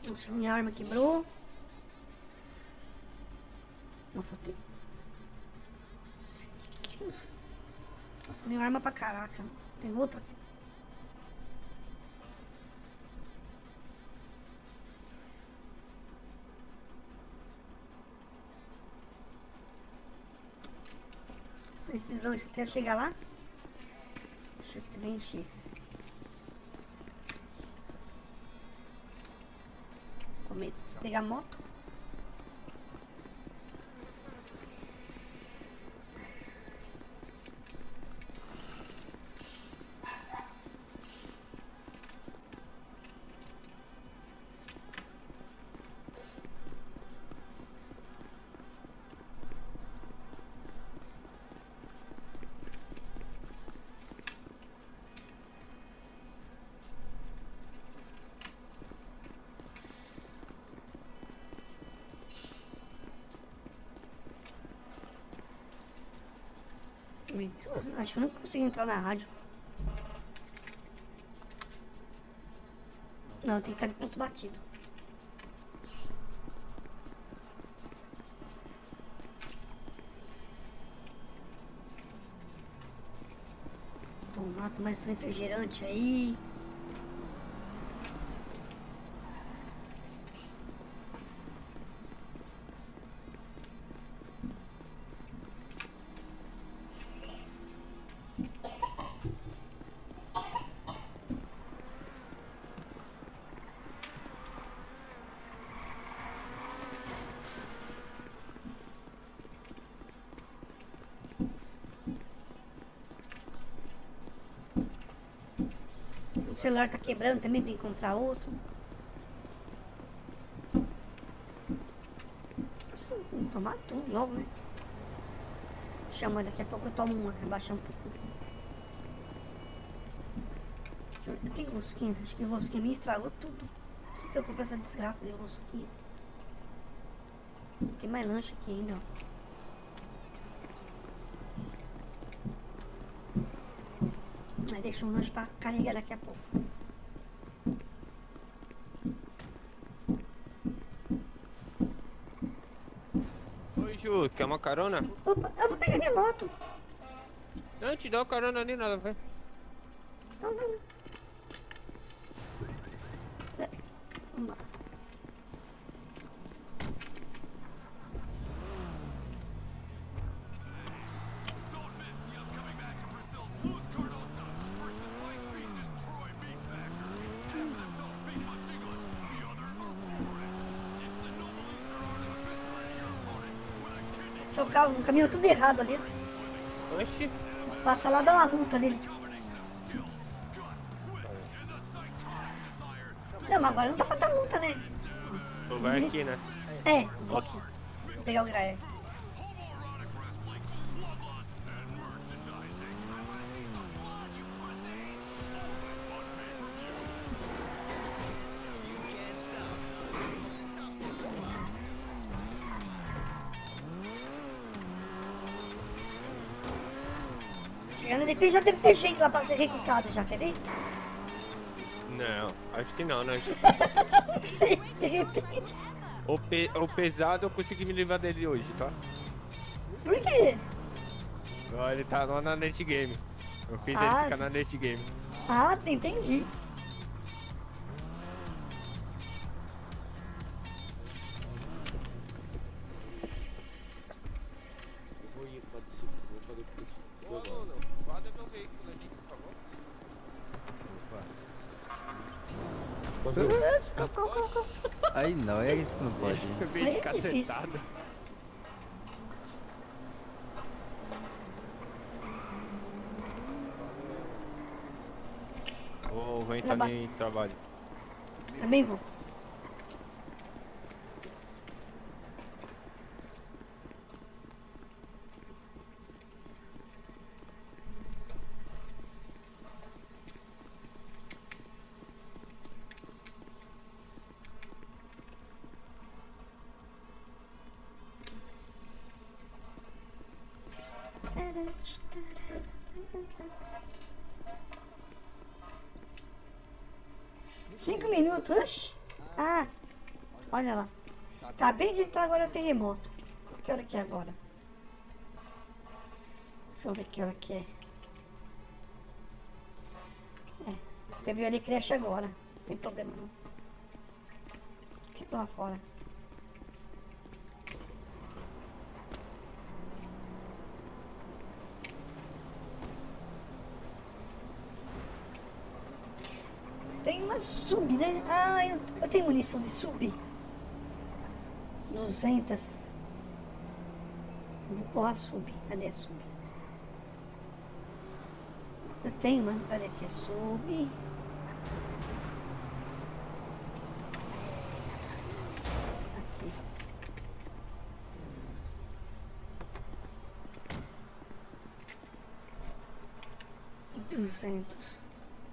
Nossa, minha arma quebrou. Nossa, tem... 7 quilos. Nossa, minha arma pra caraca. Tem outra. Precisamos até chegar lá. Deixa eu também encher. Vou pegar a moto. Acho que eu não consigo entrar na rádio. Não, tem que estar de ponto batido. Tomar mais esse refrigerante aí. O celular tá quebrando, também tem que comprar outro. Vou tomar tudo logo, né? Chama, daqui a pouco eu tomo uma, abaixar um pouco. Deixa eu ver, tem rosquinha? Acho que rosquinha me estragou tudo. Eu comprei essa desgraça de rosquinha. Tem mais lanche aqui ainda, ó. Aí deixa um lanche pra carregar daqui a pouco. Oi, Ju, quer uma carona? Opa, eu vou pegar minha moto. Não, te dá uma carona ali, nada, vai. Então vamos. Vamos lá. Seu carro, um caminho tudo errado ali. Oxi. Passa lá, dá uma multa ali. Não, mas agora não dá pra dar multa, né? Tu vai aqui, né? É, vou aqui. Vou pegar o graé. Chegando de repente já deve ter gente lá pra ser recrutado já, quer ver? Não, acho que não, né? Sim, de repente. O pesado eu consegui me livrar dele hoje, tá? Por quê? Ó, ele tá lá na Net Game. Eu fiz ele ficar na Net Game. Ah, entendi. Ô, Lono, guarda meu veículo ali, por favor. Aí não, é isso que não pode. Eu veio Aí de é difícil. cacetada. Vou entrar em trabalho. Também vou. Cinco minutos? Ah, Olha lá. Acabei de entrar agora no terremoto. Que hora que é agora? Deixa eu ver que hora que é. Teve ali creche agora. Não tem problema não. Fico lá fora. Tem uma sub, né? Ah, eu tenho munição de sub. 200. Eu vou pôr a sub. Cadê a sub? Eu tenho, mano. Olha aqui, a sub. Aqui. E 200.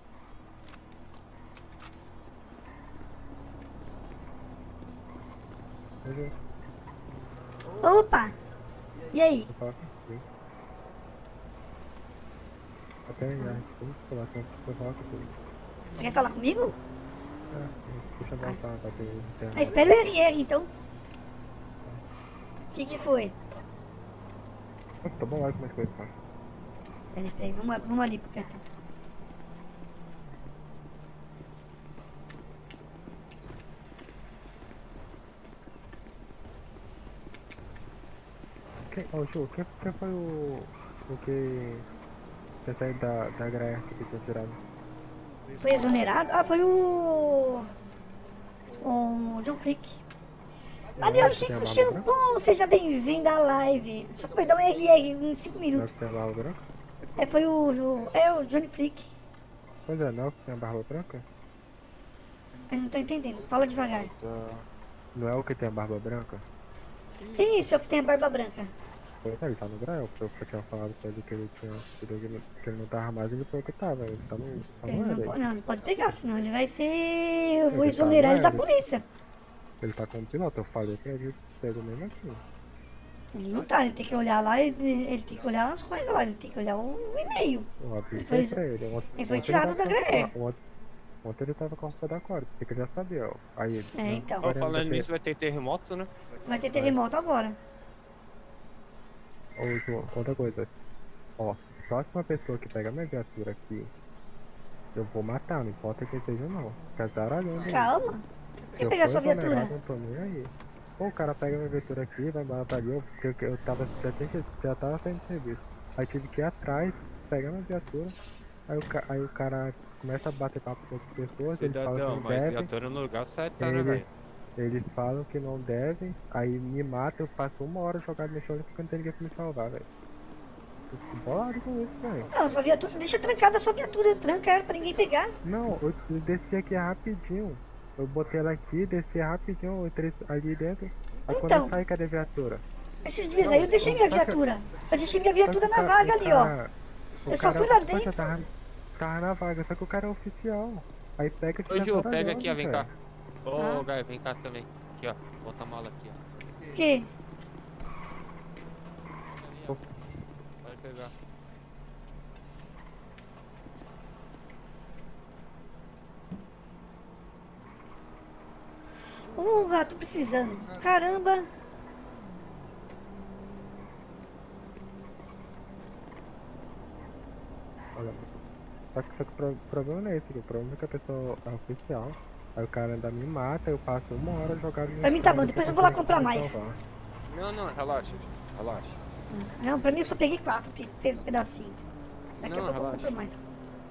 Opa! E aí? Você quer falar comigo? Deixa eu voltar pra ter. Ah, espera o RR então. O que foi? Tá bom, olha como é que foi, pá. Peraí, vamos ali pro canto. Ô, Ju, quem foi o que saiu da greia que tinha tirado? Foi exonerado? Ah, foi o John Frick. Valeu, Chico Shampoo, seja bem-vindo à live. Só que vai dar um RR em 5 minutos. Não, que tem a barba branca? Foi o Johnny Frick. Pois é, não, que tem a barba branca? Eu não tô entendendo, fala devagar. Não é o que tem a barba branca? Isso, é o que tem a barba branca. Pois é, ele tá no grau, porque eu tinha falado pra ele que ele não tava mais, ele foi o que tava, ele tá no Ele não pode pegar, senão ele vai ser... Eu vou Ele tá exonerar ele da no polícia. Ele tá como piloto, eu falei pra ele pega mesmo assim. Ele não tá, ele tem que olhar lá, ele tem que olhar as coisas lá, ele tem que olhar o e-mail. Eu avisei pra ele. Ele foi tirado da greia. Ontem ele tava com a roupa da corda, porque ele já sabia, ó. Aí ele. Então. Ó, falando nisso, vai ter terremoto, né? Vai ter terremoto agora. Ô, João, outra coisa. Ó, próxima pessoa que pega minha viatura aqui, eu vou matar, não importa quem seja não. Fica zaralhando. Calma. Quem pegar sua viatura? Não tô nem aí. Ou o cara pega minha viatura aqui, vai embora pra ali, porque eu tava, já tava saindo de serviço. Aí tive que ir atrás, pegar minha viatura, aí o cara começa a bater papo com outras pessoas, eles falam que Cidadão, não mas devem. viatura no lugar certo, né, velho? Eles falam que não devem, aí me matam, eu passo 1 hora jogado no chão e porque não tem ninguém pra me salvar, velho. Eu fico bolado com isso, velho. Não, sua viatura, deixa trancada a sua viatura, tranca ela pra ninguém pegar. Não, eu desci aqui rapidinho. Eu botei ela aqui, desci rapidinho, eu entrei ali dentro. Aí quando eu saí, cadê a viatura? Esses dias aí eu deixei minha viatura. Eu deixei minha viatura na vaga ali, ó. Eu só fui lá dentro. Tava na vaga, só que o cara é oficial. Aí pega Ô, Ju, pega aqui, ó, vem cá. Ah. Ô, Gai, vem cá também. Aqui, ó. Bota a mala aqui, ó. Que? Pode pegar. Tô precisando. Caramba. Olha, só que o problema não é esse, o problema é que a pessoa é oficial. Aí o cara ainda me mata, eu passo 1 hora jogado no. Pra mim tá bom, depois eu vou lá comprar mais. Não, relaxa, relaxa. Não, pra mim eu só peguei 4 pedacinhos. Daqui a pouco eu compro mais.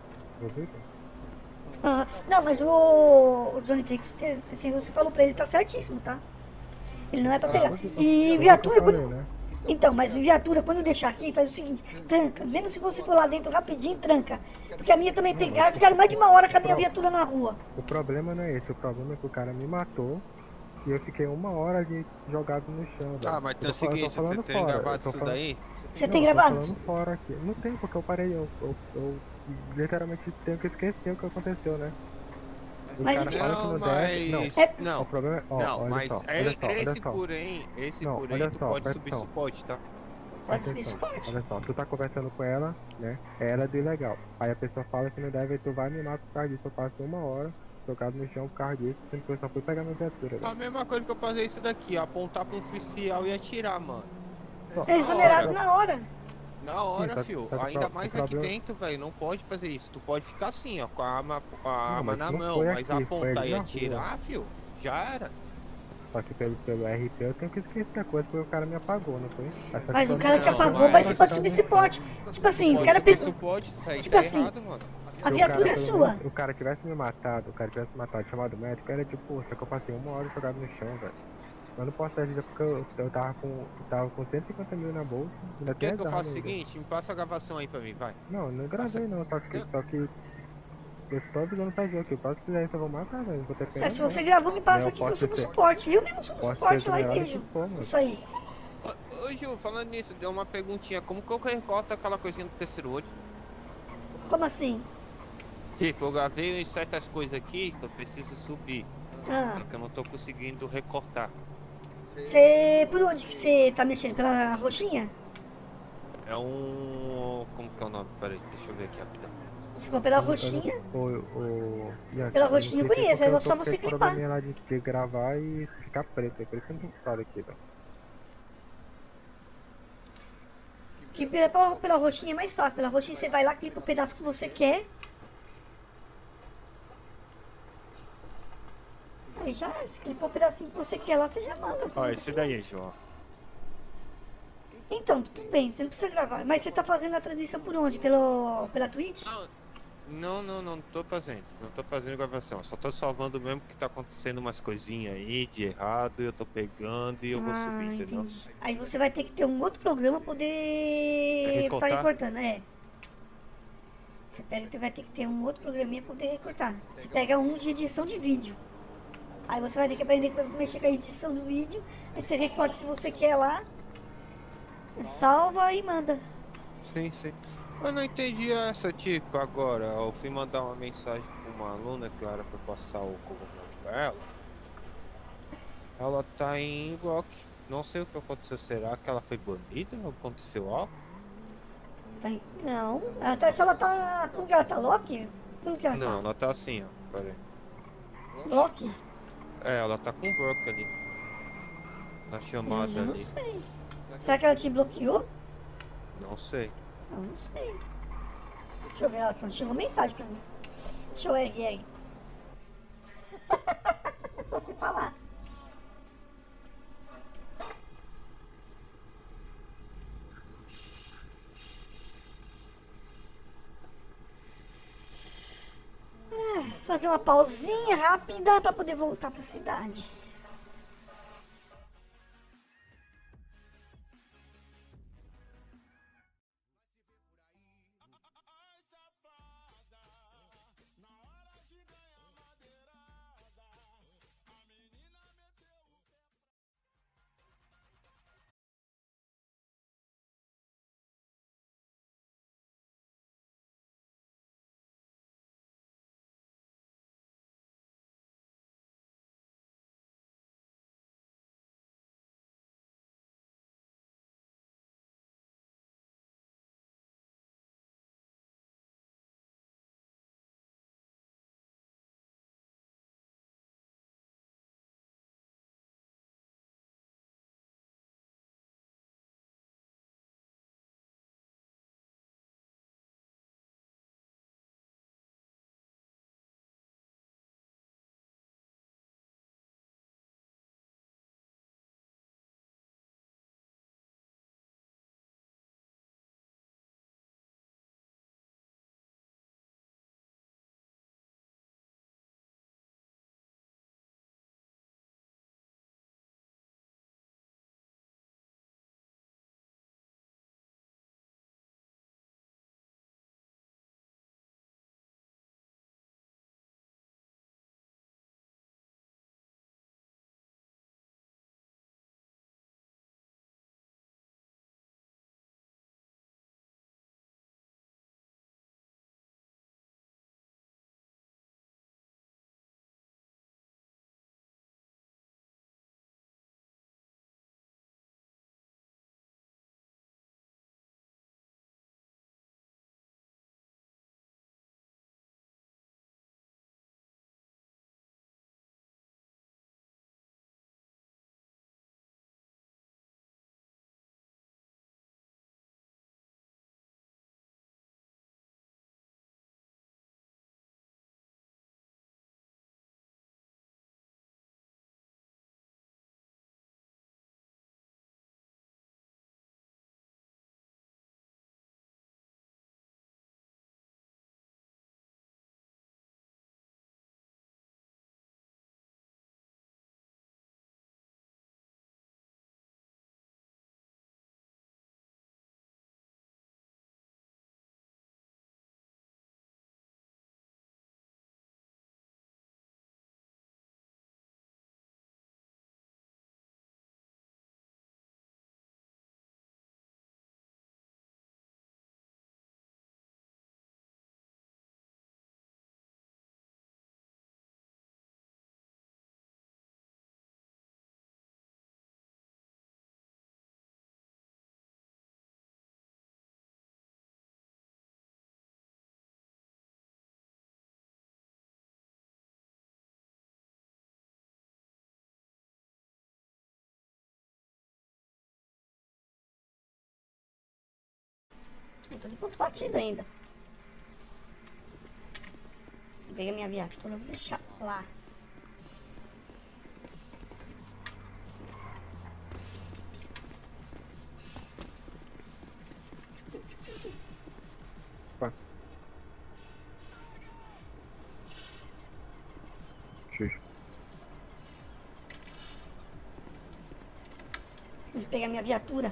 Não, mas o Johnny Trix, assim, você falou pra ele, tá certíssimo, tá? Ele não é pra pegar. E viatura, então, mas viatura, quando deixar aqui, faz o seguinte, tranca. Mesmo se você for lá dentro rapidinho, tranca. Porque a minha também pegaram, ficaram mais de 1 hora com a minha viatura na rua. O problema não é esse, o problema é que o cara me matou e eu fiquei 1 hora ali jogado no chão. Ah, mas tem o seguinte, você tem gravado isso daí? Você tem gravado? Eu tô falando fora aqui. Não tem, porque eu parei, eu literalmente tenho que esquecer o que aconteceu, né? O mas cara fala que não deve. Não, o problema é, não, mas esse porém, tu pode subir suporte, tá? Pode subir suporte. Olha só, tu tá conversando com ela, né? Ela é do ilegal. Aí a pessoa fala que não deve, aí tu vai me matar por causa disso. Eu passo 1 hora jogado no chão por causa disso, sendo que eu só fui pegar minha viatura, A velho. mesma coisa que eu fazer isso daqui, apontar pra um oficial e atirar, mano. É exonerado na hora. Na hora, Sim, fio. só que Ainda o mais aqui problema- dentro, velho. Não pode fazer isso. Tu pode ficar assim, ó, com a Não, arma mas na não mão, foi mas aqui, foi apontar ali e na rua. atirar, fio, já era. Só que pelo RP eu tenho que esquecer da coisa porque o cara me apagou, não foi? Aí só que Mas o quando cara te Não, apagou, mas você mas- pode subir suporte. Tipo assim, o Pode cara subir pegou. suporte, isso aí Tipo tá assim, errado, mano. a Se o viatura cara, é pelo sua. menos, o cara tivesse me matado, chamado o médico, era tipo, pô, só que eu passei 1 hora jogado no chão, velho. Eu não posso ter porque eu tava com 150 mil na bolsa, ainda tem Quer as que eu faça armas o ainda. seguinte? Me passa a gravação aí pra mim, vai. Não, não Passa. gravei não, só que eu estou avisando pra ver aqui, eu posso fizer isso, eu vou matar, velho, não vou ter pena É, se não. você gravou, me Né, passa eu aqui que eu posso subo ser, suporte. Eu mesmo subo posso ser suporte lá e exonerado que vejo. for, mano. Isso aí. Ô, Ju, falando nisso, deu uma perguntinha. Como que eu recorto aquela coisinha do terceiro olho? Como assim? Tipo, eu gravei certas coisas aqui que eu preciso subir. Ah, Só que eu não tô conseguindo recortar. você. Por onde que você tá mexendo? Pela roxinha? É um. Como que é o nome? Peraí, deixa eu ver aqui rapidão. Se for pela Eu não, roxinha, Bianca, pela eu não roxinha eu cliquei conheço, porque é eu tô só com você esse clipar. probleminha lá de gravar e ficar preto, é por isso que eu não tô ocupado aqui, velho. Que pela roxinha é mais fácil. Pela roxinha você vai lá, clipa o pedaço que você quer. Aí já, se clipou o pedacinho que você quer lá, você já manda. Você Ó, manda esse assim. daí, João. Então, tudo bem, você não precisa gravar. Mas você tá fazendo a transmissão por onde? Pela Twitch? Não tô fazendo. Não tô fazendo gravação. Só tô salvando mesmo que tá acontecendo umas coisinhas aí de errado. E eu tô pegando e eu vou Ah, subir, entendeu? entendi. Aí você vai ter que ter um outro programa pra poder tá Recortar? recortando, é. Você vai ter que ter um outro programinha pra poder recortar. Você pega um de edição de vídeo. Aí você vai ter que aprender a mexer com a edição do vídeo. Aí você recorta o que você quer lá, salva e manda. Sim, sim. Eu não entendi essa, tipo, agora. Eu fui mandar uma mensagem pra uma aluna que era pra passar o cogumelo pra ela. Ela tá em bloco. Não sei o que aconteceu. Será que ela foi banida? Aconteceu algo? Não. Se ela tá. Como que ela tá? Loki? Como que ela Não, tá? ela tá assim, ó. Pera aí. Loki? É, ela tá com bloco ali. Na Eu chamada já não ali. sei. Será que ela te bloqueou? Não sei. Eu não sei. Deixa eu ver, ela chegou mensagem pra mim. Deixa eu erguer aí. Só sei falar. Fazer uma pausinha rápida pra poder voltar pra cidade. Eu tô de ponto batido ainda. Vou pegar minha viatura, eu vou deixar lá. Opa. Xuxa. Vou pegar minha viatura.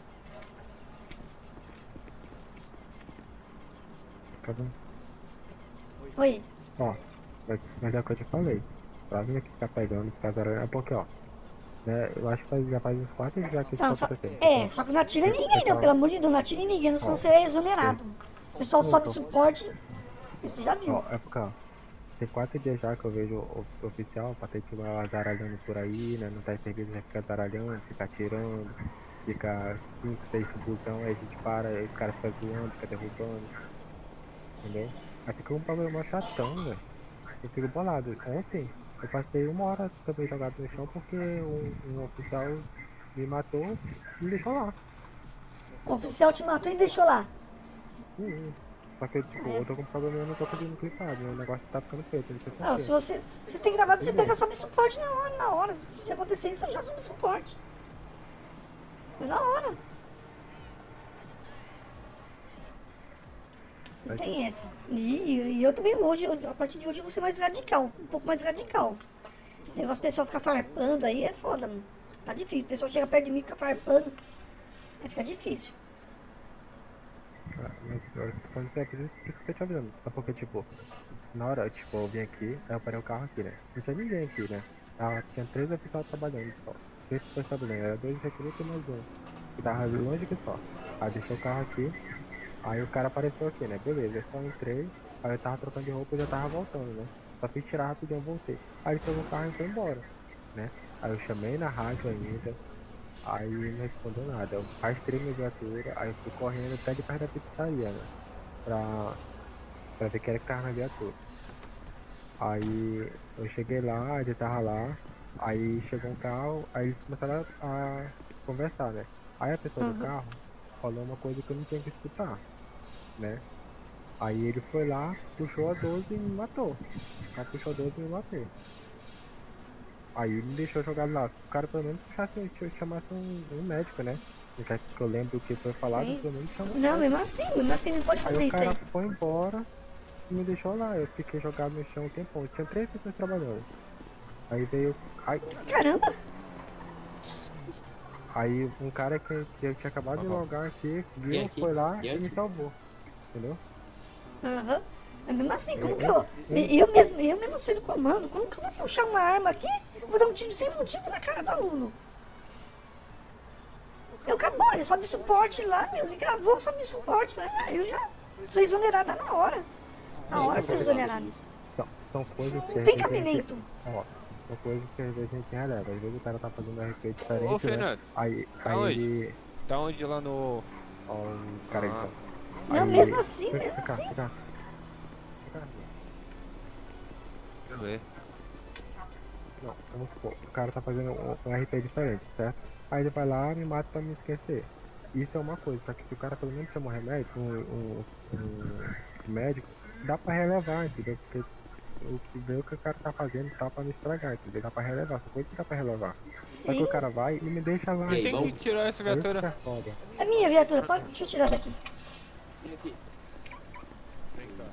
Tá vendo? Oi. Ó, mas é o que eu te falei. Pra mim aqui ficar pegando, ficar zaralhando, é porque, ó. Né, eu acho que já faz uns 4 dias já que isso Não, tá só, acontecendo. só que não atira em ninguém, não. Pelo amor de Deus, não atira em ninguém, senão você é exonerado. O pessoal sobe suporte. Você já viu. Ó, é porque, ó. Tem 4 dias já que eu vejo o oficial, patente lá zaralhando por aí, né? Não tá em serviço, já fica zaralhando, fica atirando, fica 5, 6 botão, aí a gente para, aí o cara fica zoando, fica derrubando. Entendeu? Aí fica um problema chatão, velho. Eu fico bolado. Ontem eu passei 1 hora também jogado no chão porque um oficial me matou e me deixou lá. O oficial te matou e deixou lá. Só que tipo, eu tô com problema, eu não tô conseguindo clipar, meu negócio tá ficando feito, não sei Não, se você tem gravado, você pega sobe suporte na hora. Se acontecer isso, eu já sobe suporte. Foi na hora. Não tem essa. E eu também hoje, a partir de hoje eu vou ser mais radical, um pouco mais radical. Esse negócio do pessoal ficar farpando aí é foda, mano. Tá difícil. O pessoal chega perto de mim e fica farpando. Aí fica difícil. Mas agora por isso que eu tô te avisando. Só porque, tipo, na hora, tipo, eu vim aqui, aí eu parei o carro aqui, né? Não tinha ninguém aqui, né? Tinha 3 oficiais trabalhando só. 3 pessoas trabalhando, era 2 recrutas e mais um. Que tava longe que só. Aí deixei o carro aqui, aí o cara apareceu aqui, né? Beleza, eu só entrei, aí eu tava trocando de roupa e já tava voltando, né? Só fui tirar rapidinho e voltei. Aí ele pegou o carro e foi embora, né? Aí eu chamei na rádio ainda. Aí não respondeu nada, eu rastrei minha viatura, aí eu fui correndo até de perto da pizzaria, né? Pra ver que era que tava na viatura. Aí eu cheguei lá, ele tava lá, aí chegou um carro, aí eles começaram a conversar, né? Aí a pessoa do carro falou uma coisa que eu não tinha que escutar, né? Aí ele foi lá, puxou a 12 e me matou. Aí puxou a 12 e me matou. Aí ele me deixou jogado lá. O cara pelo menos chamasse um médico, né? Que eu lembro o que foi falado, Sim. pelo menos chamou. Não, mesmo assim não pode Aí fazer o isso cara aí. foi embora e me deixou lá. Eu fiquei jogado no chão um tempão. Tinha 3 pessoas trabalhando. Aí veio. Caramba! Aí um cara que eu tinha acabado de logar aqui, viu, foi lá e me salvou. Entendeu? Aham. É mesmo assim, como que eu mesmo sendo comando, como que eu vou puxar uma arma aqui? Eu vou dar um tiro sem motivo na cara do aluno. Eu acabou, ele sobe suporte lá, meu, ele gravou, sobe suporte lá, eu já sou exonerada na hora. Na hora eu sou exonerada. São coisas que Não tem cabimento. Ó, são coisas que às vezes a gente releva. Às vezes o cara tá fazendo RP diferente. Ô, Fernando, né? Aí aonde? ele. Você tá onde lá no... Ó, o cara aí, Ah. então. Não, Aí- mesmo assim, mesmo Fica cá, assim. fica cá. Beleza. Não, vamos supor, o cara tá fazendo um RP diferente, certo? Aí ele vai lá e me mata pra me esquecer. Isso é uma coisa, só que se o cara pelo menos chama um remédio, um médico, dá pra relevar, entendeu? Porque o que vê o que o cara tá fazendo tá pra me estragar, entendeu? Dá pra relevar, só coisa que dá pra relevar. Só que Sim. o cara vai e me deixa lá. E aí, Tem entendeu? que tirar essa É isso que viatura. é foda. É minha viatura, deixa eu tirar daqui. Vem aqui. Vem cá.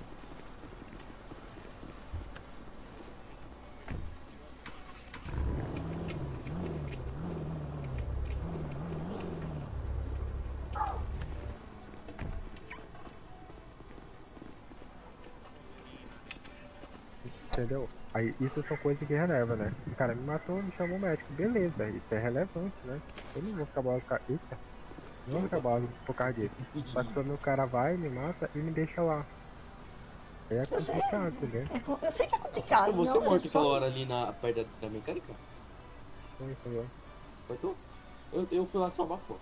Entendeu? Aí isso são coisas que releva, né? O cara me matou, me chamou o médico, beleza, isso é relevante, né? Eu não vou ficar bolado com eita, não vou ficar bolado por causa disso. Só que quando o cara vai, me mata e me deixa lá. Aí é Eu sei. complicado, entendeu? Eu sei que é complicado. Pô, você não, morto eu só- aquela hora ali perto da mecânica? Entendeu? Foi tu? Eu fui lá salvar, pô.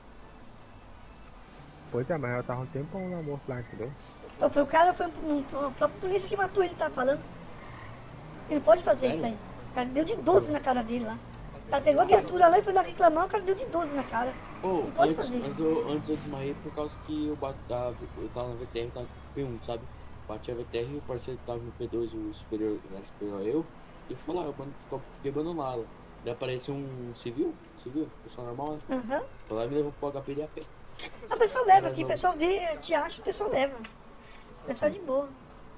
Pois é, mas eu tava um tempão na morte lá, entendeu? Então, foi o cara, foi o próprio polícia que matou ele, tá falando. Ele não pode fazer Sério? isso aí. O cara deu de 12 na cara dele lá. Ela pegou a viatura lá e foi lá reclamar, o cara deu de 12 na cara. Ô, Não pode antes, fazer antes, isso. antes eu desmaiei por causa que eu tava na VTR, tava com P1, sabe? Bati a VTR e o parceiro que tava no P2, o superior, era superior a eu, e foi lá, fiquei abandonado. Daí apareceu um civil, pessoa normal, né? Aham. Foi lá e me levou pro HP de AP. A pessoa leva aqui, o pessoal vê, te acha, o pessoal leva. O pessoal é de boa.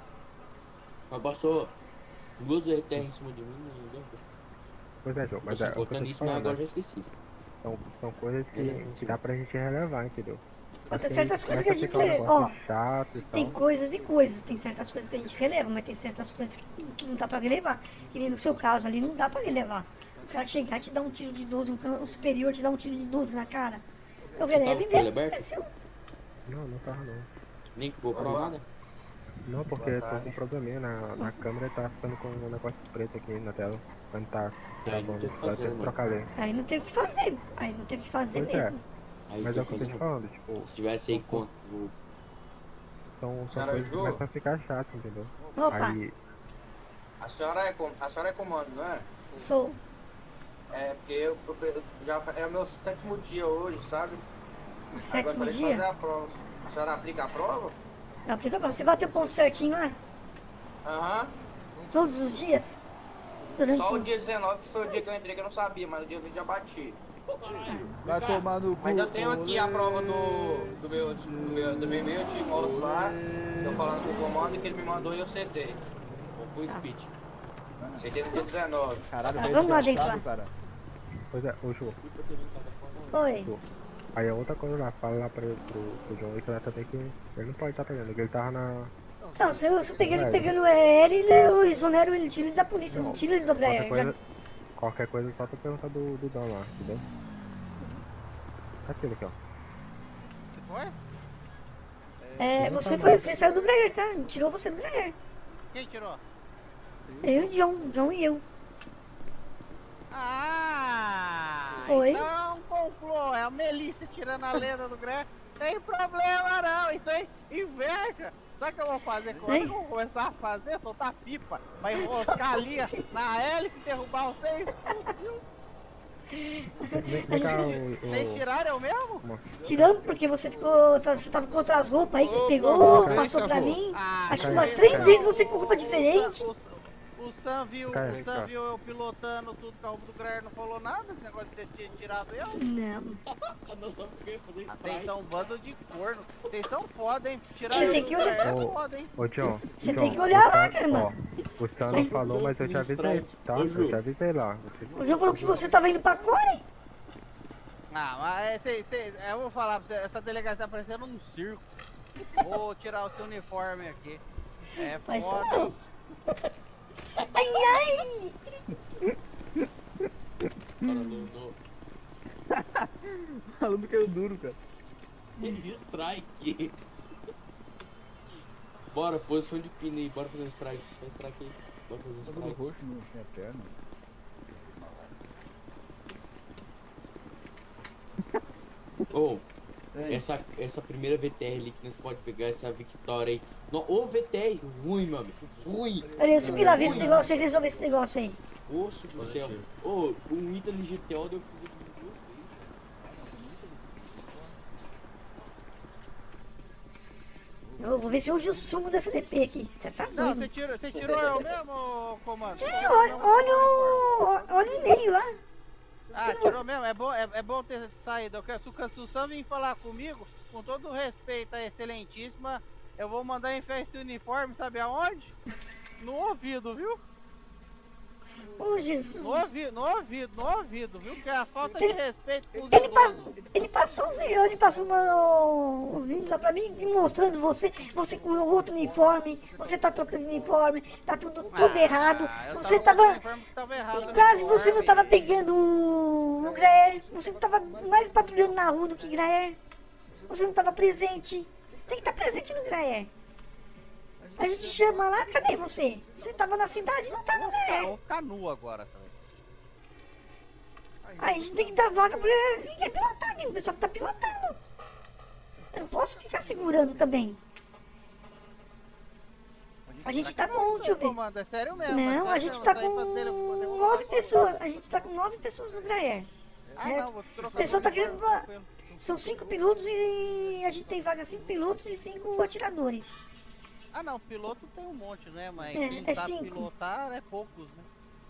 Mas passou 2 VTR em cima de mim, não deu. Pois é, João, mas Eu é tô o que eu tô voltando te nisso, mas falando, agora né? já esqueci. São coisas que dá pra gente relevar, entendeu? Mas tem Assim, certas coisas que a começa gente... ficar um negócio Ó, chato e tem tal. coisas e coisas. Tem certas coisas que a gente releva, mas tem certas coisas que não dá pra relevar. Que nem no seu caso ali, não dá pra relevar. O cara chegar e te dar um tiro de 12, um superior te dar um tiro de 12 na cara. Eu relevo e tava com ele vejo o que aberto? aconteceu. Não tava não. Nem comprou nada. Não, porque eu tô com um probleminha na câmera, tá ficando com um negócio preto aqui na tela. Quando tá gravando, tem que vai fazer, ter que né? trocar lente. Aí não tem o que fazer. Aí não tem o que fazer Pois é. mesmo. Aí Mas é o que eu tô te fazendo- falando, tipo, Se tivesse aí quanto? são Senhora coisas que Ju? começam a ficar chato, entendeu? Opa, Aí, A senhora é comando, não é? sou. É, porque eu já é o meu 7º dia hoje, sabe? O Aí eu sétimo gostaria de fazer dia. a prova. A senhora aplica a prova? Aplica pra você bater o ponto certinho lá? Aham. Todos os dias? Durante Só o o... dia 19, que foi o dia que eu entrei, que eu não sabia, mas o dia 20 já bati. Vai tomar no cu. Mas eu tenho aqui a prova do meu e-mail, te mostro lá. Eu falando com o comando que ele me mandou e eu citei. Foi speed. Citei no dia 19. Caralho, Tá, velho, vamos lá desgraçado, dentro cara. pois é, ô Ju, Oi. aí a outra coisa lá, fala lá pro João aí que ela também que ele não pode estar pegando, que ele tava na. Não, se eu peguei ele pegando ele, eu exonero ele, tiro ele da polícia, não tiro ele do Qualquer Blair. qualquer coisa só tu perguntar do Dão lá, entendeu? Aquilo aqui, ó. É, você saiu do Blair, tá? Tirou você do Blair. Quem tirou? Eu e o John e eu. Ah! Foi? Então é um complô, é a Melissa tirando a lenda do Greg. Tem problema não, isso aí, inveja. Sabe o que eu vou fazer? Quando Hein? eu vou começar a fazer, soltar pipa, vai enroscar ali na hélice, derrubar vocês. Vem cá, Vocês tiraram eu mesmo? Tiramos porque você ficou. Você tava com outras roupas aí que Ô, pegou, pô, passou esse pra avô. mim. Ah, Acho que cara, umas 3 cara. vezes você com roupa diferente. O Sam viu, Cara, o Sam viu eu pilotando tudo com a roupa do Greg, não falou nada, esse negócio de ter tirado eu. Não. Não sabe por que fazer Vocês são um bando de corno. Vocês são foda, hein? Tirar Você eu tem do que olhar. Greg é Ô, foda, hein? Ô John, Você John, tem que olhar o lá, Sam- cara, mano. Ó, o Sam não falou, mas eu te avisei, tá? Ô, Ju. Eu te avisei lá. O João falou que você tava indo pra Core. Ah, mas eu vou falar pra você, essa delegacia tá parecendo um circo. Vou tirar o seu uniforme aqui. É Mas foda. não. hein? Ai, ai! Falando que é duro, cara. Strike. Bora, posição de pino aí, bora fazer um strike. Faz strike aí. Bora fazer um Todo strike. roxo não tinha perna. Ô, essa primeira VTR ali que nós pode pegar, essa Victoria aí. Ô, VTR, ruim, meu amigo. Ruim. Olha, eu subi lá ver esse negócio, ele resolve esse negócio aí. Osso do céu. Ô, um Italy GTO deu fuga de mim 2 vezes. Eu vou ver se hoje eu sumo dessa DP aqui. Você tá Não, doido? você tirou eu mesmo, comando? Sim, olha o e-mail lá. Ah, tirou mesmo? É bom ter saído. Eu quero, se o Sam vir falar comigo, com todo o respeito à excelentíssima, eu vou mandar enfiar esse uniforme, sabe aonde? No ouvido, viu? Ô, Jesus. No ouvido, viu? Que é a falta de respeito com os Ele passou uns vídeos lá pra mim, mostrando você com o outro uniforme, você tá trocando uniforme, tá tudo errado. Você tava. Quase você não tava pegando o Graer. Você não tava mais patrulhando na rua do que Graer. Você não tava presente. Tem que estar presente no Graer. A gente chama lá, cadê você? Você tava na cidade, não tá no Eu Graer. vou ficar nu agora também. Aí a gente tem que dar vaga pra ninguém pilotar aqui, o pessoal que tá pilotando. Eu não posso ficar segurando também. A gente tá com, deixa eu ver. Comando, é sério mesmo. Não, é a gente sério tá mesmo, com sair pra dele- 9 pessoas. A gente tá com 9 pessoas no Graer. Ah, Certo? não, vou trocar O pessoal tá de uniforme, querendo. tranquilo. São 5 pilotos e a gente tem vaga 5 pilotos e 5 atiradores. Ah, não, piloto tem um monte, né? Mas É, quem é sabe 5. pilotar é poucos, né?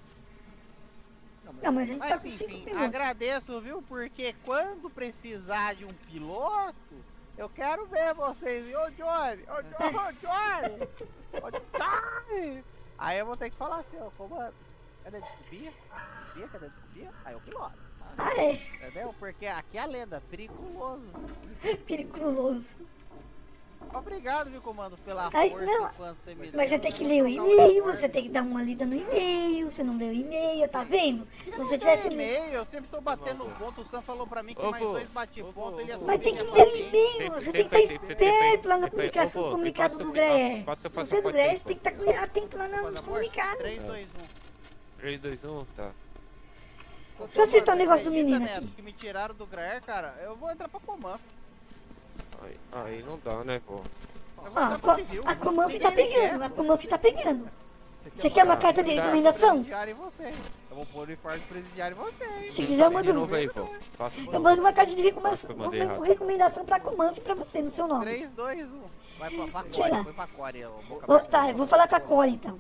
Não, mas a gente tá com 5 enfim, pilotos. agradeço, viu? Porque quando precisar de um piloto, eu quero ver vocês. Ô, Johnny! Ô, Johnny! Ô, Johnny! Aí eu vou ter que falar assim, ó, comando. Cadê a descobria? Cadê a descobria? Aí eu piloto. Ah, é. Entendeu? Porque aqui é a lenda, periculoso. Periculoso. Obrigado, viu, comando, pela Ai, força não, enquanto você me Mas você deu. tem que Eu ler o vou trocar e-mail, uniforme. você tem que dar uma lida no e-mail, você não leu o e-mail, tá vendo? Se você tivesse lido. E-mail, eu sempre tô batendo ponto. O Sam falou pra mim que Ô, mais vô. 2 bate-ponto, ele ia Mas subir tem que minha ler o paciência. e-mail, você tem que estar esperto lá na publicação, Ô, vô, comunicado me do passa- Greer. passa o Se você é do passaporte Greer, aí, você tem que estar atento lá nos Passaporte? comunicados. 3, 2, 3, 2, 1, tá. 1. Deixa eu acertar o negócio do menino aqui. Que me tiraram do Graer, cara, eu vou entrar pra Coman. Aí não dá, né, pô? Eu vou Ó, entrar pra civil. a Comanf tá Ninguém me quer. pegando, a Comanf tá pegando. Você quer uma carta de Tá. recomendação? Presidiário em você. Eu vou pôr o uniforme presidiário em você. Se quiser, eu Passa de mando, novo aí, pô. Passa de eu novo. mando uma carta de Acho que eu mandei errado. recomendação pra Comanf pra você, no seu nome. 3, 2, 1. Vai pra Sei lá. Core, foi pra Core. Ô, tá, eu vou falar com a Cole então.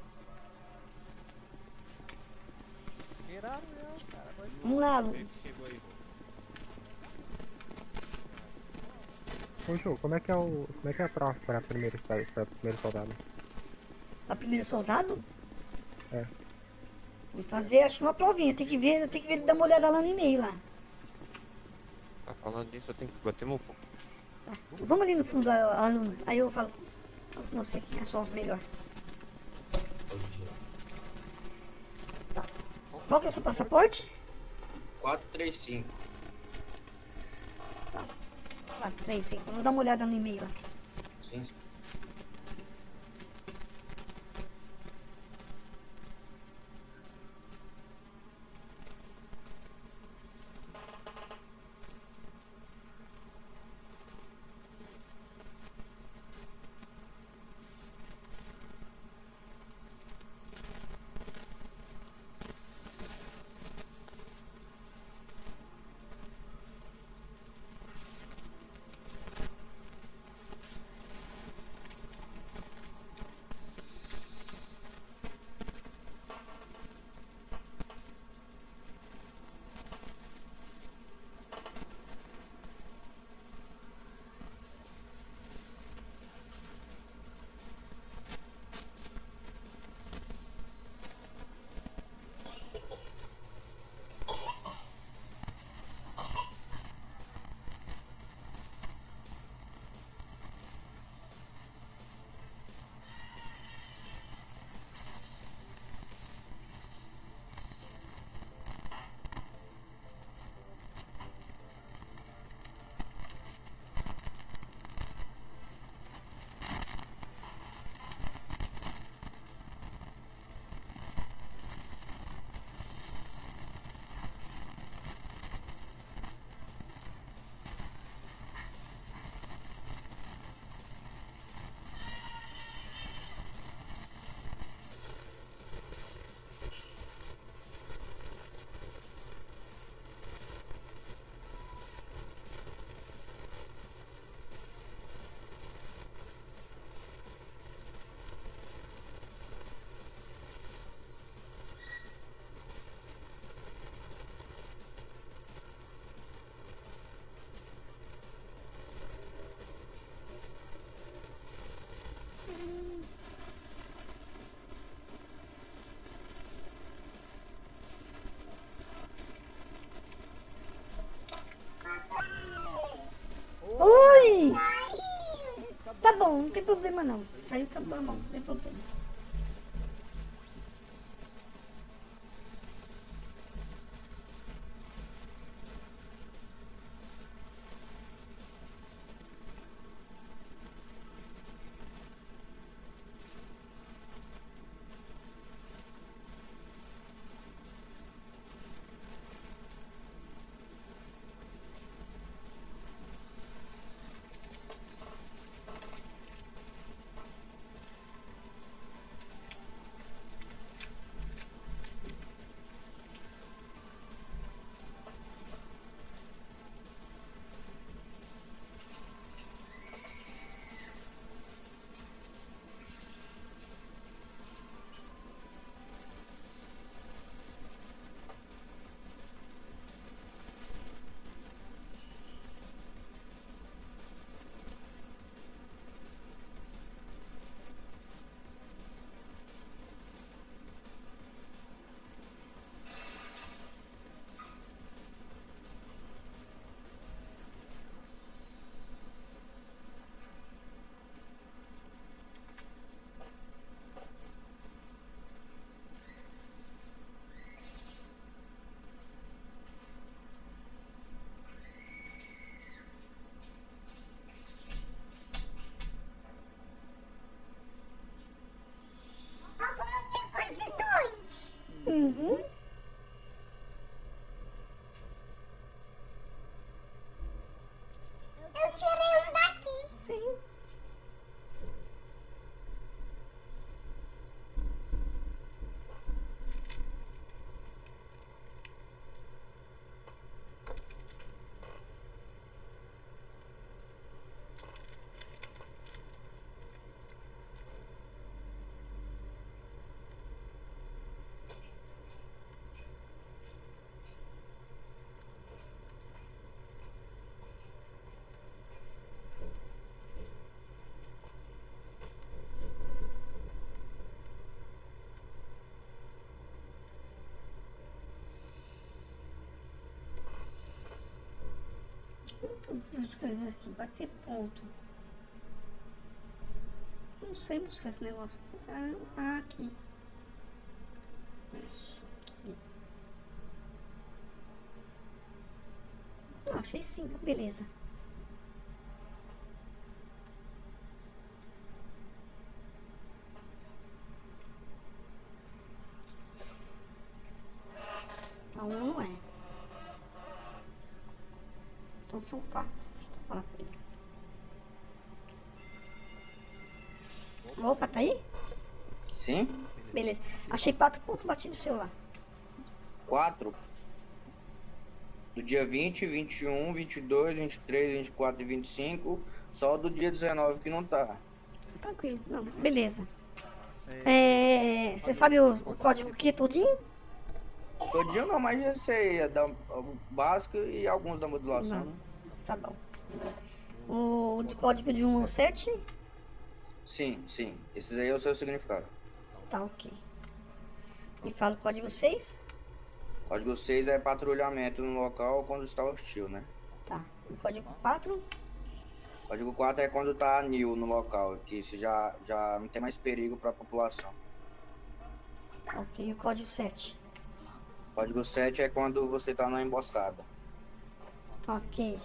Tiraram eu, cara. Vamos lá, Lu. Chegou aí, Ô, Ju, como é que é a prova pra primeiro soldado? Pra primeiro soldado? É. Vou fazer, acho que uma provinha. Tem que ver, dar uma olhada lá no e-mail lá. Tá falando disso, eu tenho que bater meu pô. Tá. Vamos ali no fundo, aluno. Aí eu falo com você quem são os melhores. Tá. Qual que é o seu passaporte? 435. Tá. 4, 3, 5. Vou dar uma olhada no e-mail lá. Sim. Oi! Tá bom, não tem problema não. Aí tá bom, não tem problema. Vou escrever aqui, bater ponto. Não sei buscar esse negócio. Aqui. Isso aqui. Não, achei 5, beleza. A 1 não é. Então são 4. Deixa eu falar com ele. Opa, tá aí? Sim? Beleza. Achei 4 pontos batidos no celular. 4. Do dia 20, 21, 22, 23, 24 e 25. Só do dia 19 que não tá. Tá tranquilo. Não, beleza. Você sabe o código aqui todinho? Todinho não, mas eu sei o básico e alguns da modulação. Não. Tá bom. O de código de 1 ao 7? Sim, sim. Esses aí é o seu significado. Tá, ok. E fala o código 6? Código 6 é patrulhamento no local quando está hostil, né? Tá. O código 4? Código 4 é quando tá anil no local, que isso já não tem mais perigo para a população. Ok. E o código 7? Código 7 é quando você tá na emboscada. Ok.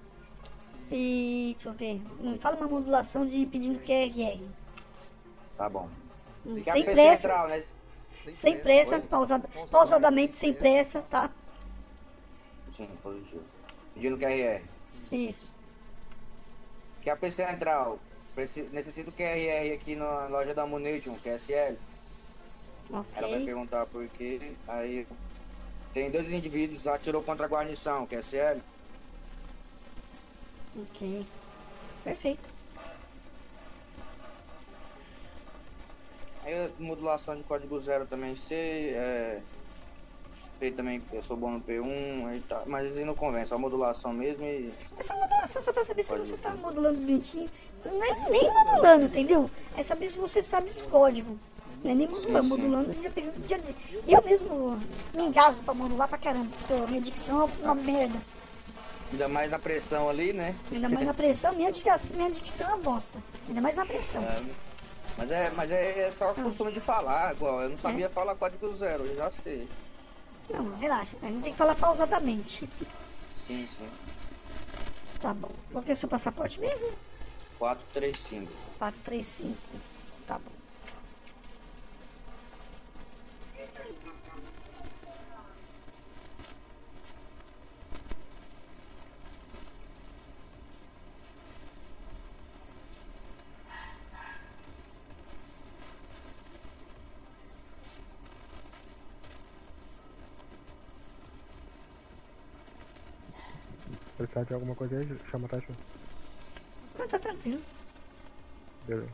E deixa eu ver. Me fala uma modulação de pedindo QRR. Tá bom. Que é a Sem PC pressa. central, né? Sem pressa, pausadamente, sem pressa, tá? Sim, positivo. Pedindo QRR. Isso. Que é a PC central. Necessito QRR aqui na loja da Munition, QSL. Ela vai Ok. perguntar por quê. Aí tem 2 indivíduos, atirou contra a guarnição, QSL. Ok. Perfeito. Aí modulação de código 0 também sei. P também, eu sou bom no P1, aí tá, mas aí não convém, só modulação mesmo e. É só modulação, só pra saber se você tá modulando bonitinho. Não é nem modulando, entendeu? É saber se você sabe os códigos. Não é nem modulando, modulando a gente já pegou do dia a dia. Eu mesmo me engasgo pra modular pra caramba, porque a minha dicção é uma merda. Ainda mais na pressão ali, né? Ainda mais na pressão, minha dicção é uma bosta. Ainda mais na pressão. Mas é só costume de falar, igual. Eu não sabia falar código 0, eu já sei. Não, relaxa, a gente tem que falar pausadamente. Sim, sim. Tá bom. Qual que é o seu passaporte mesmo? 435. 435. Tá bom. Precisar de alguma coisa aí, chama a taxa. Não, tá tranquilo. Beleza.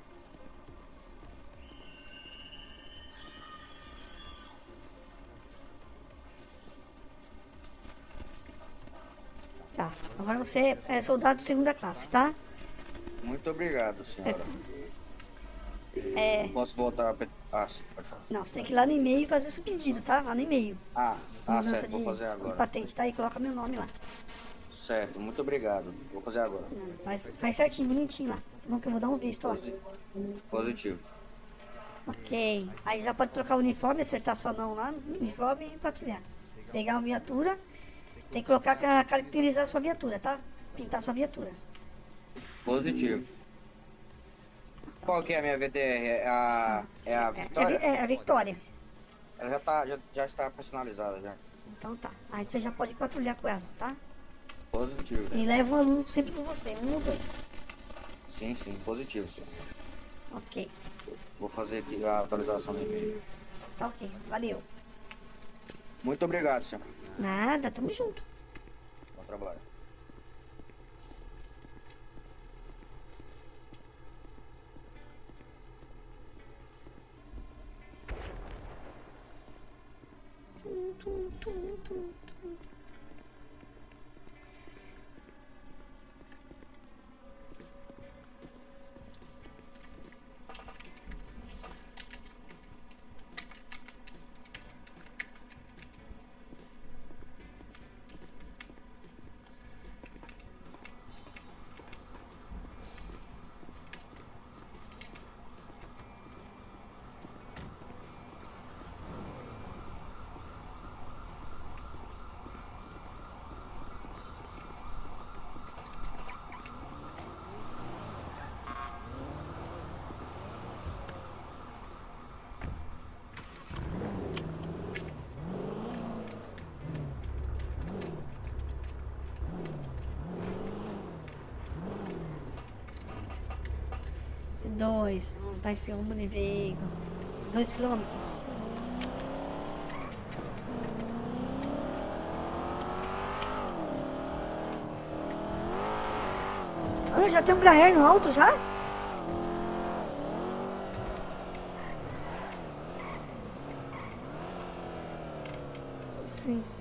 Tá. Agora você é soldado de segunda classe, tá? Muito obrigado, senhora. Posso voltar a... sim, pode falar. Não, você tem que ir lá no e-mail e fazer o seu pedido, tá? Lá no e-mail. Mudança Certo, vou fazer agora. de patente, tá? E coloca meu nome lá. Certo, muito obrigado. Vou fazer agora. Mas faz certinho, bonitinho lá. Bom que eu vou dar um visto lá. Positivo. Ok. Aí já pode trocar o uniforme, acertar sua mão lá no uniforme e patrulhar. Pegar uma viatura, tem que colocar, caracterizar a sua viatura, tá? Pintar a sua viatura. Positivo. Qual que é a minha VTR? É a Vitória? É a Vitória. Ela já está personalizada já. Então tá. Aí você já pode patrulhar com ela, tá? Positivo. E leva um aluno sempre com você, 1 ou 2. Sim, positivo, senhor. Ok. Vou fazer aqui a atualização do e-mail. Tá ok. Valeu. Muito obrigado, senhor. Nada, tamo junto. Bom trabalho. 2, tá esse rumo de veículo. 2 quilômetros. Olha, já tem um Graer no alto já? Sim.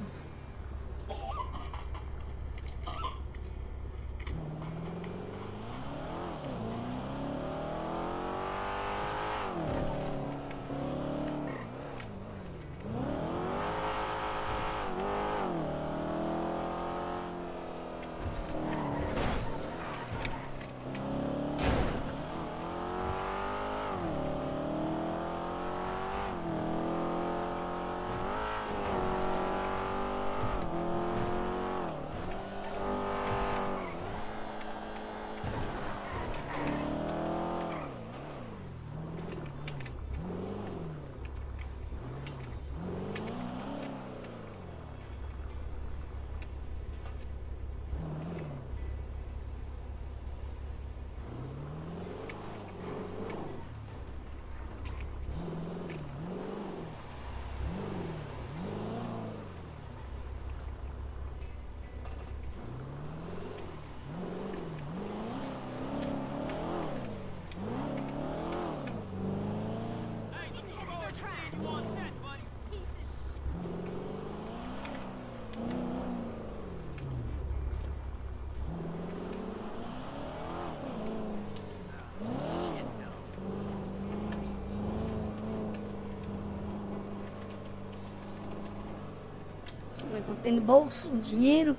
Tem no bolso, dinheiro.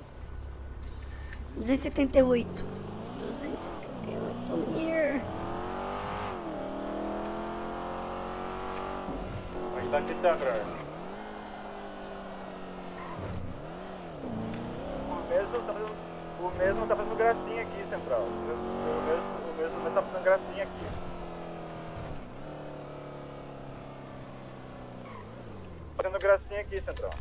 278. 278 mir. Aí tá aqui, Sandra. O mesmo tá fazendo gracinha aqui, Central. O mesmo tá fazendo gracinha aqui. Fazendo gracinha aqui, Central.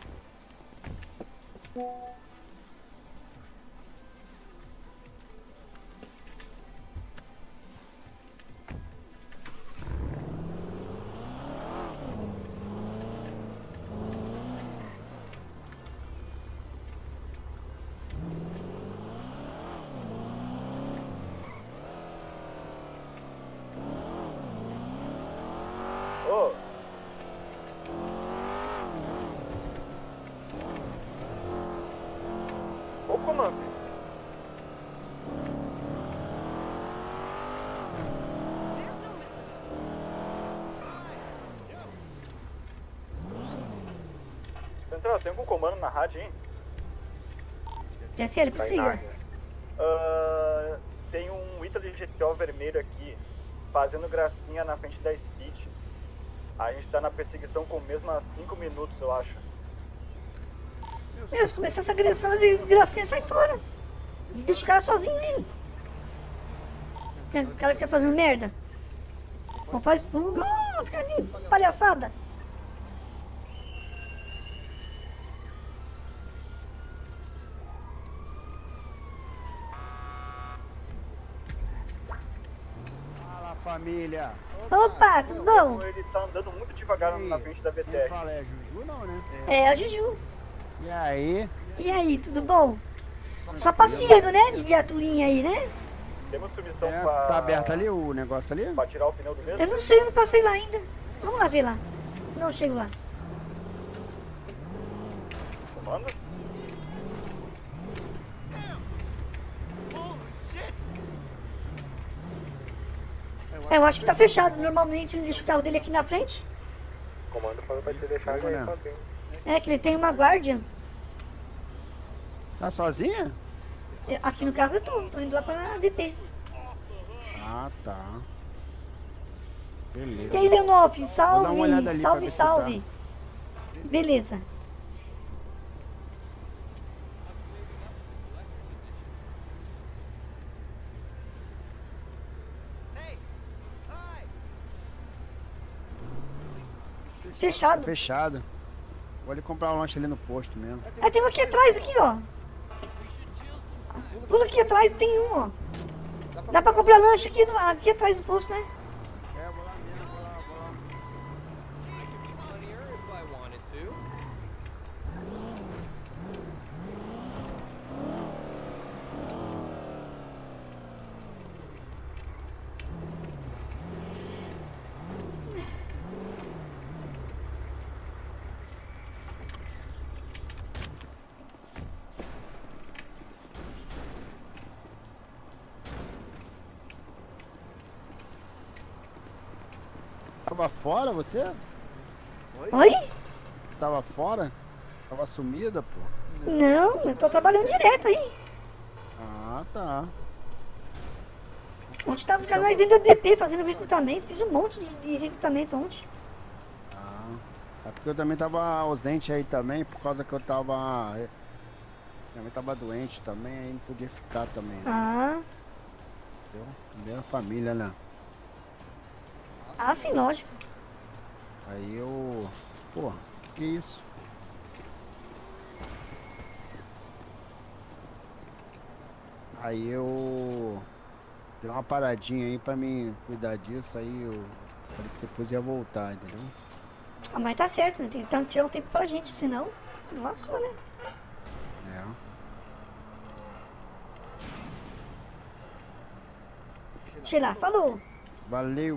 Ô! Ô, comando. Central, tem algum comando na rádio, hein? PSL, prossiga. Tem um Italy GTO vermelho aqui, fazendo gracinha na frente da Speed. A gente tá na perseguição com o mesmo há 5 minutos, eu acho. Meu, se começar essa gracinha, sai fora. Deixa o cara sozinho aí. O cara fica fazendo merda. Não faz fuga, fica ali, palhaçada. Fala, família. Opa, tudo bom? Ele tá andando muito devagar na frente da Quem VTR. fala é Juju, não, né? É a Juju. E aí? E aí, tudo bom? Só passeando, né? De viaturinha aí, né? Temos submissão É, pra... tá aberto ali o negócio ali? pra tirar o pneu do mesmo? Eu não sei, eu não passei lá ainda. Vamos lá ver lá. Não chego lá. Comando? Eu acho que tá fechado. Normalmente ele deixa o carro dele aqui na frente. Comando falou pra te deixar ele aí sozinho. É que ele tem uma Guardian. Tá sozinha? Aqui no carro eu tô indo lá pra DP. Ah, tá. Beleza. E aí, Leonoff, Vou dar uma salve, olhada ali pra salve, ver se salve. Beleza. Fechado. Fechado. Vou ali comprar um lanche ali no posto mesmo. Ah, tem um aqui atrás, aqui, ó. Pula aqui atrás, tem um, ó. Dá pra comprar lanche aqui, aqui atrás do posto, né? É, vou lá mesmo, vou lá. Tava fora você? Oi? Tava fora? Tava sumida, pô? Não, eu tô trabalhando direto aí. Ah, tá. Ontem tava ficando mais dentro da DP fazendo recrutamento. Fiz um monte de recrutamento ontem. Ah, é porque eu também tava ausente aí também, por causa que eu tava... Minha mãe tava doente também, aí não podia ficar também, né? Ah, Entendeu? Primeira família, né? ah, sim, lógico. Aí eu... Pô, que isso? Aí eu... Dei uma paradinha aí pra mim cuidar disso, aí eu... Falei que depois ia voltar, entendeu? Ah, mas tá certo, né? Tem que tirar um tempo pra gente, senão se lascou, né? É. Tirar, falou. Valeu.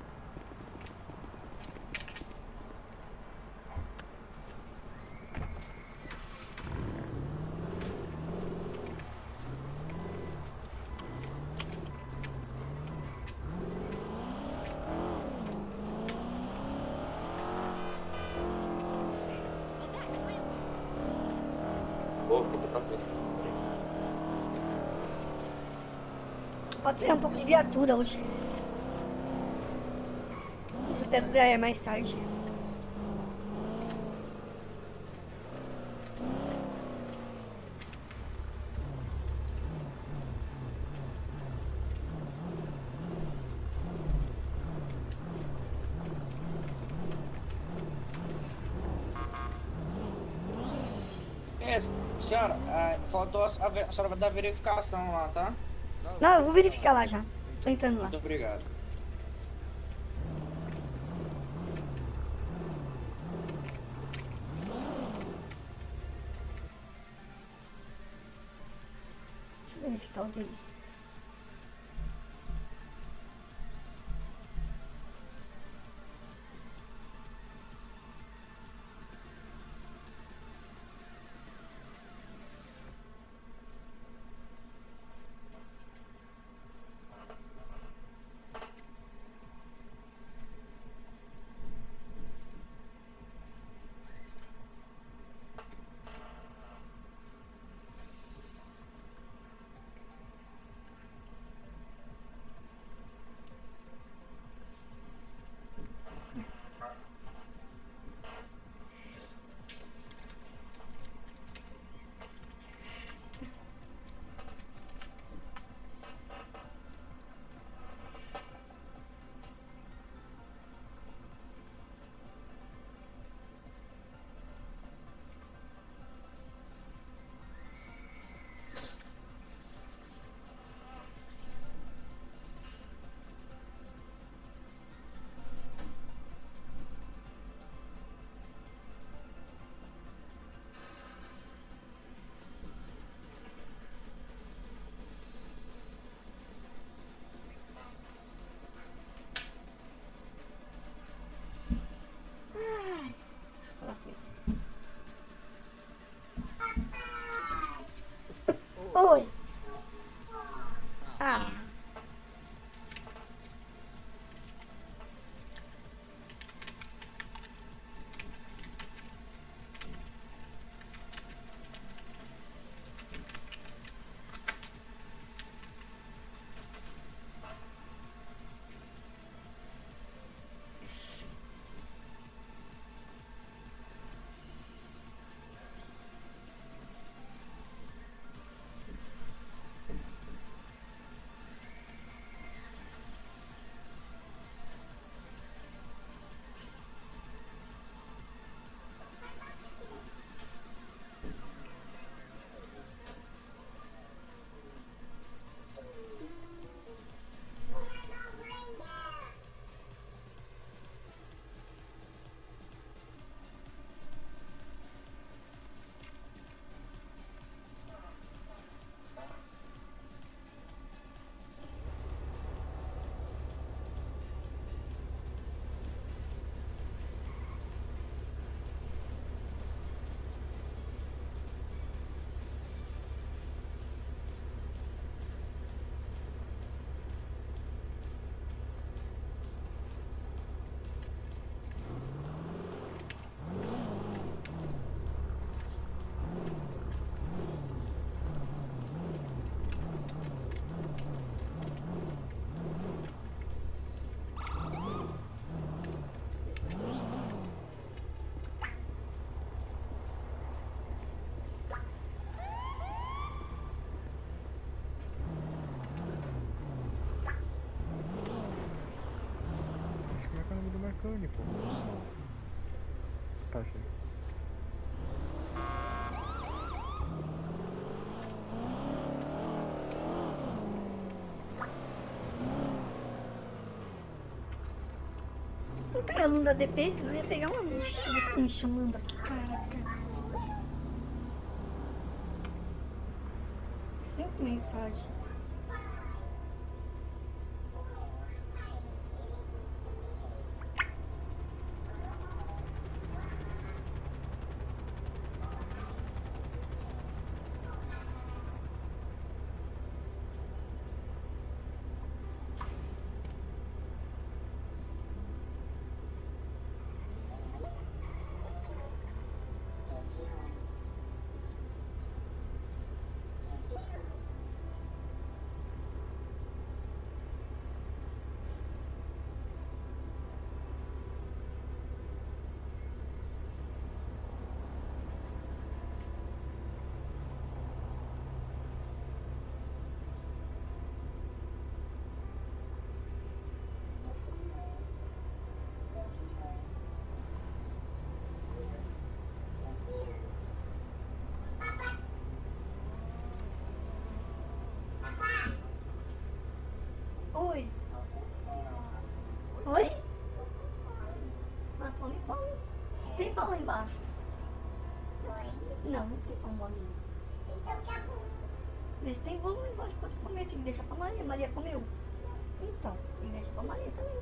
Patrulhar um pouco de viatura hoje. Mas eu pego o Briar mais tarde. É, senhora, faltou a senhora da verificação lá, tá? Não, eu vou verificar lá já. Tô entrando lá. Muito obrigado. Deixa eu verificar o dele. Oi. Ah. tem aluno da DP, eu ia pegar uma me chamando aqui, caraca. 5 mensagens. Oi. Oi? Ah, tô me pão. Tem pão lá embaixo? Não, não tem pão ali. Então acabou. Vê se tem bolo lá embaixo, pode comer, tem que deixar pra Maria. Maria comeu. Então, tem que deixar pra Maria também.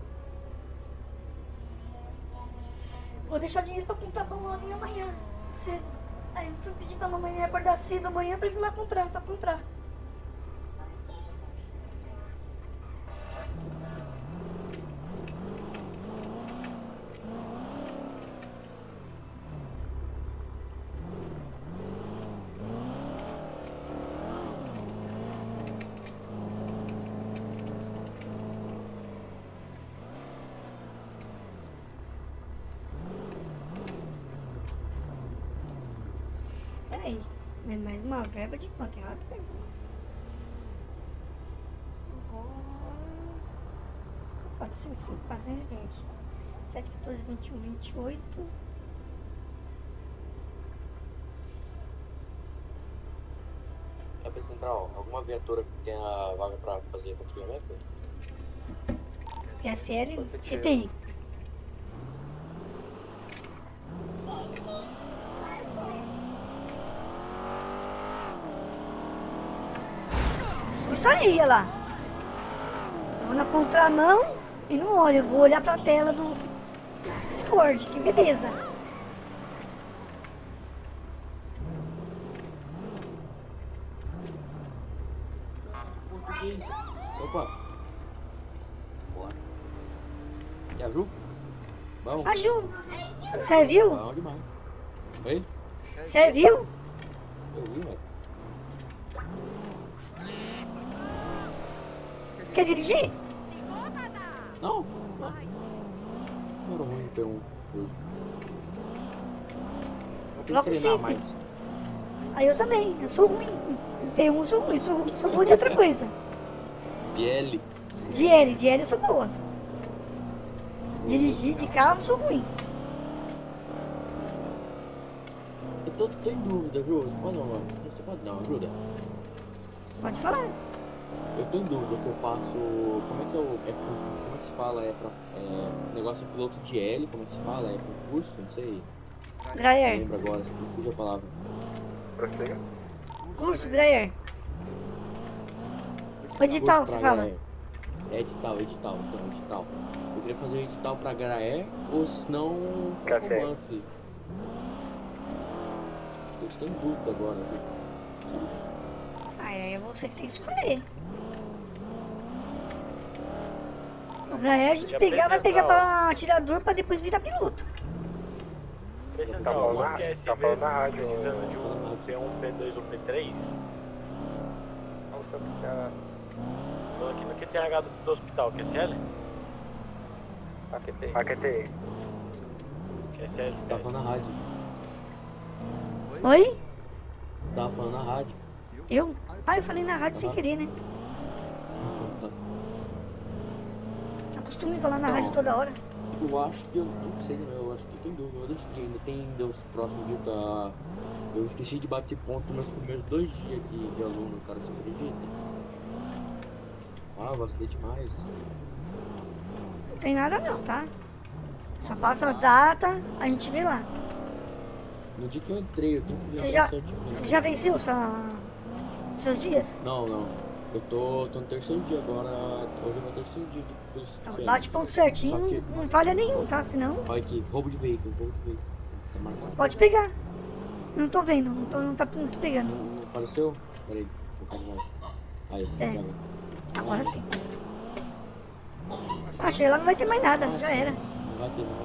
Vou deixar dinheiro pra comprar pão ali amanhã, cedo. Aí eu fui pedir pra mamãe acordar cedo amanhã pra ir lá comprar, pra comprar. Peraí, é mais uma verba de quanto? É rápido. 405, 420. 7, 14, 21, 28. AP Central, alguma viatura que tenha vaga pra fazer patrulhamento? PSL, que tem? Isso aí, olha lá. Eu vou na contramão e não olho, eu vou olhar pra tela do Discord, que beleza. Português. Opa. Bora. E a Ju? Bom. A Ju, serviu? Bom demais. Oi? Serviu? Eu vi, velho. Quer dirigir? Não. Número ruim de P1 hoje. Eu tenho que Logo treinar sim. mais. Aí eu também, eu sou ruim. P1 sou ruim, sou boa de outra coisa. DL. De L eu sou boa. Dirigir de carro eu sou ruim. Eu tô em dúvida, Ju. Você pode não, mano. Você pode não, ajuda. Pode falar. Eu tô em dúvida se eu faço. Como é que eu. Como é que se fala? Negócio piloto de L, como é que se fala? É concurso? Não sei. Grayer. Não lembro agora, se não fugiu a palavra. Prossiga. Curso, Grayer. O edital, Curso você pra fala? Graer. É edital. Então, edital. Eu queria fazer o edital pra Graer ou se não pra Coman, filho. Eu estou em dúvida agora, Ju. Aí é você que tem que escolher. O Grayer a gente vai pegar pra atirador pra depois virar piloto. Tá falando na rádio. Precisando de um P1, P2 ou P3? Tô aqui no QTH do hospital, QTL? AQTI. QTL. Tava na rádio. Oi? Tava falando na rádio. Eu? Ah, eu falei na rádio sem querer, né? Acostumo falar na rádio toda hora. Eu acho que eu não sei, né? Eu acho que eu tô em dúvida. Eu decidi, ainda tem os próximos dias da. Eu esqueci de bater ponto nos primeiros 2 dias aqui de aluno, cara, você acredita? Ah, eu vacilei demais. Não tem nada não, tá? Só passa as datas, a gente vê lá. No dia que eu entrei, eu tenho que ver certinho. Você já venceu seus dias? Não. Eu tô no terceiro dia agora. Hoje é meu terceiro dia de polícia. Então, bate ponto certinho, que... não falha nenhum, tá? Senão. Olha aqui, roubo de veículo. Tá marcado. Pode pegar. Não tô vendo, não tô pegando. Não apareceu? Peraí, vou pegar. Aí, agora sim. Achei lá, não vai ter mais nada, já era. Não vai ter.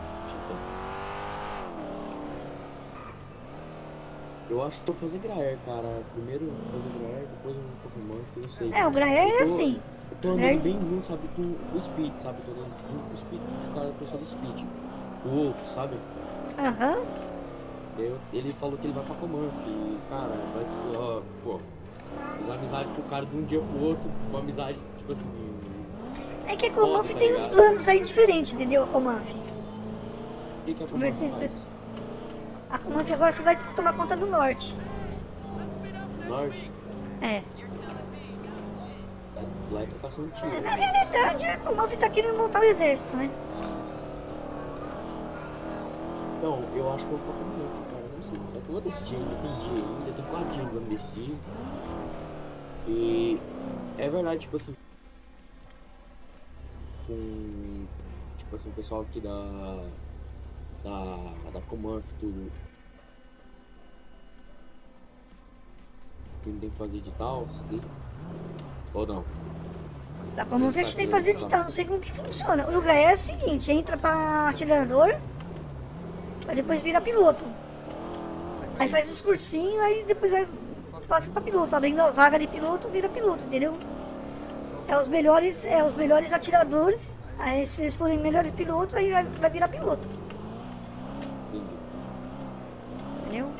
Eu acho que vou fazer Graer, cara. Primeiro eu vou fazer Graer, depois um Pokémon, eu não sei. O Graer é assim. Eu tô andando bem junto, sabe, com o Speed, sabe? Eu tô andando junto com o Speed, por causa do pessoal do Speed. O Wolf, sabe? Aham. Ele falou que ele vai pra Comanf, cara, vai só, pô, fazer amizade com o cara de um dia pro outro, uma amizade, tipo assim... É que a Comanf tem uns planos aí diferentes, entendeu? A Comanf. O que a Comanf faz? A Comanf agora você vai tomar conta do norte. Norte? É. Lá é trocação de tiro. Na realidade, a Comanf tá querendo montar o exército, né? Não, eu acho que eu vou pra Comanf, cara. Não sei, só que eu vou decidir ainda, tem dia ainda, tem 4 dias pra me decidir. E é verdade, tipo assim, com tipo assim, o pessoal aqui da Comanf, tudo que não tem que fazer edital, ou não? Da Comanf a gente tem que fazer edital, não sei como que funciona. O lugar é o seguinte, entra pra atirador, pra depois vira piloto. Aí faz os cursinhos, aí depois passa pra piloto, abrindo a vaga de piloto, vira piloto, entendeu? É os melhores atiradores, aí se eles forem melhores pilotos, aí vai virar piloto. Entendeu?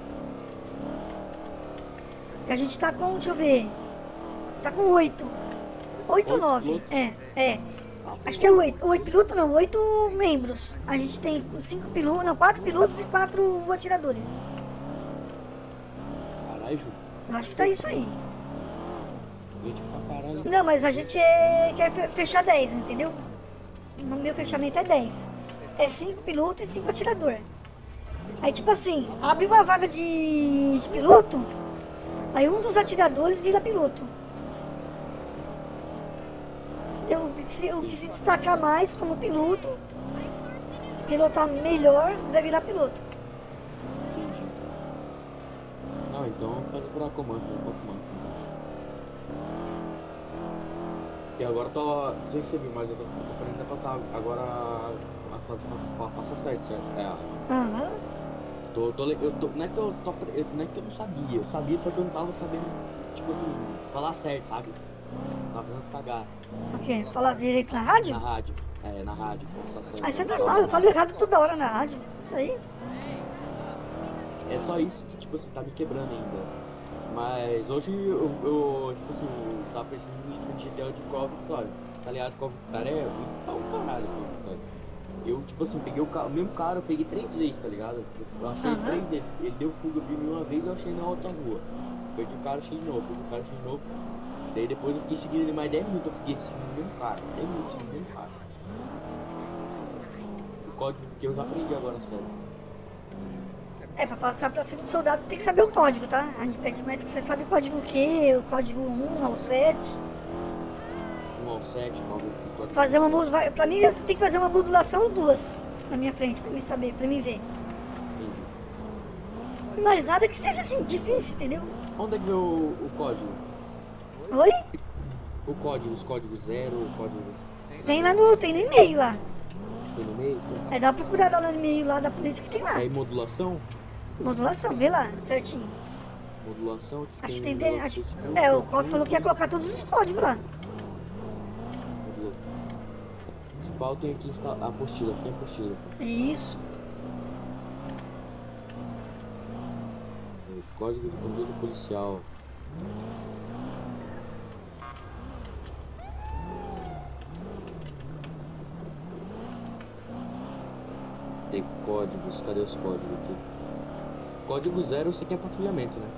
E a gente tá com, deixa eu ver, tá com 8 ou 9, acho que é 8 pilotos não, 8 membros. A gente tem 4 pilotos e 4 atiradores. Caralho, Ju. Eu acho que tá isso aí. Gente pra caralho. Não, mas a gente quer fechar 10, entendeu? O meu fechamento é 10. É 5 pilotos e 5 atiradores. Aí tipo assim, abre uma vaga de piloto, aí um dos atiradores vira piloto. O que se destacar mais como piloto, pilotar melhor, vai virar piloto. Entendi. Não, então faz pra Comanf, E agora eu tô, não sei se você viu, mas eu tô querendo passar agora a passar certo? Aham. Não é que eu não sabia, eu sabia, só que eu não tava sabendo, tipo assim, falar certo, sabe? Tava fazendo se cagar. O quê? Falar direito na rádio? Na rádio, na rádio, forçar certo. Isso é normal, eu falo errado toda hora na rádio, isso aí. É só isso que, tipo assim, tá me quebrando ainda. Mas hoje eu tipo assim, tava pensando em GTL de Call of Duty, tá ligado? Call of Duty é um caralho, Call of Duty. Eu, tipo assim, peguei o mesmo cara, eu peguei 3 vezes, tá ligado? Eu achei 3 vezes, ele deu fuga pra mim uma vez, eu achei na outra rua. Perdi o cara, achei de novo, Daí depois eu fiquei seguindo ele mais 10 minutos, eu fiquei seguindo o mesmo cara, 10 minutos seguindo o mesmo cara. O código que eu já aprendi agora, sério. Pra passar pra segundo soldado tem que saber o código, tá? A gente pede mais que você sabe o código o quê? O código 1 ao 7. 1 ao 7, código fazer uma modulação, pra mim tem que fazer uma modulação ou 2 na minha frente, pra mim saber, pra mim ver. Entendi. Mas nada que seja assim, difícil, entendeu? Onde é que vê o código? Oi? O código, os códigos 0, o código... Tem no e-mail lá. Tem no e-mail? Dá uma procurada lá no e-mail lá da polícia que tem lá. Aí modulação? Modulação, vê lá, certinho. Modulação? Acho que tem... o código falou que ia colocar todos os códigos lá. Esse pau tem aqui a apostila, tem apostila. Isso. Código de conduta policial. Tem códigos, cadê os códigos aqui? Código 0 eu sei que é patrulhamento, né?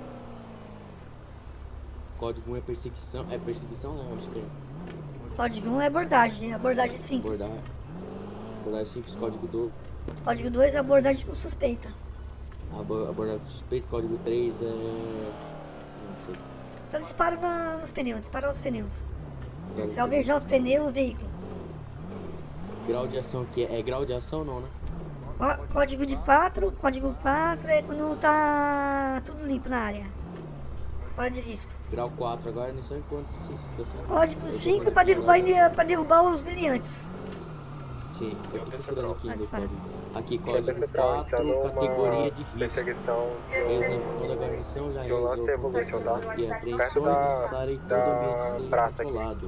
Código 1 é perseguição. É perseguição não, acho que é. Código 1 é abordagem simples. Abordagem. Abordagem simples, código 2. Código 2 é abordagem com suspeita. Abordagem com suspeito, código 3 é. Não sei. Só disparo nos pneus, disparar nos pneus. Se alvejar os pneus, o veículo. Grau de ação aqui é grau de ação não, né? Código de 4, código 4 é quando tá tudo limpo na área. Fora de risco. Grau 4 agora não sei quanto situação. Código 5 para derrubar os brilhantes. Sim, eu tô procurando aqui ainda o dispara. código. Aqui, código 4, categoria de risco. Exemplo, quando a guarnição já realizou condução e apreensões necessárias em todo ambiente esteja controlado.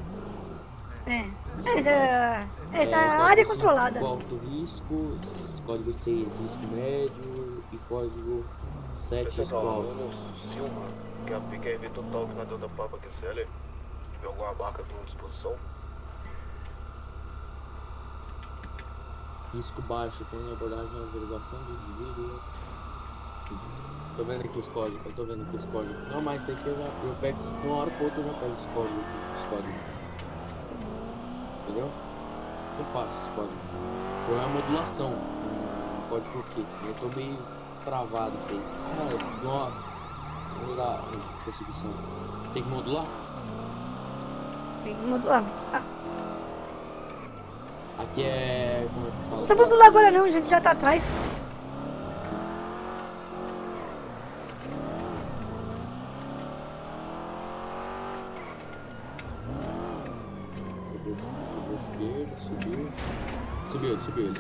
Tá área controlada. Alto risco, código 6, risco médio e código 7, risco alto. Silva, que aplica evento toque na Delta Papa QCL. Tiver alguma marca à tua disposição? Risco baixo, tem abordagem e averiguação de indivíduo. Tô vendo aqui os códigos, Não, mas tem que eu pego de uma hora pra outra, eu já pego os códigos. Entendeu? Eu faço esse código. Ou é a modulação. Um código o quê? Eu tô meio travado isso aí. Vou ligar a perseguição. Tem que modular? Tem que modular. Aqui é. Como é que fala? Não precisa modular agora não, a gente já tá atrás. Esquerda, subiu. Subiu.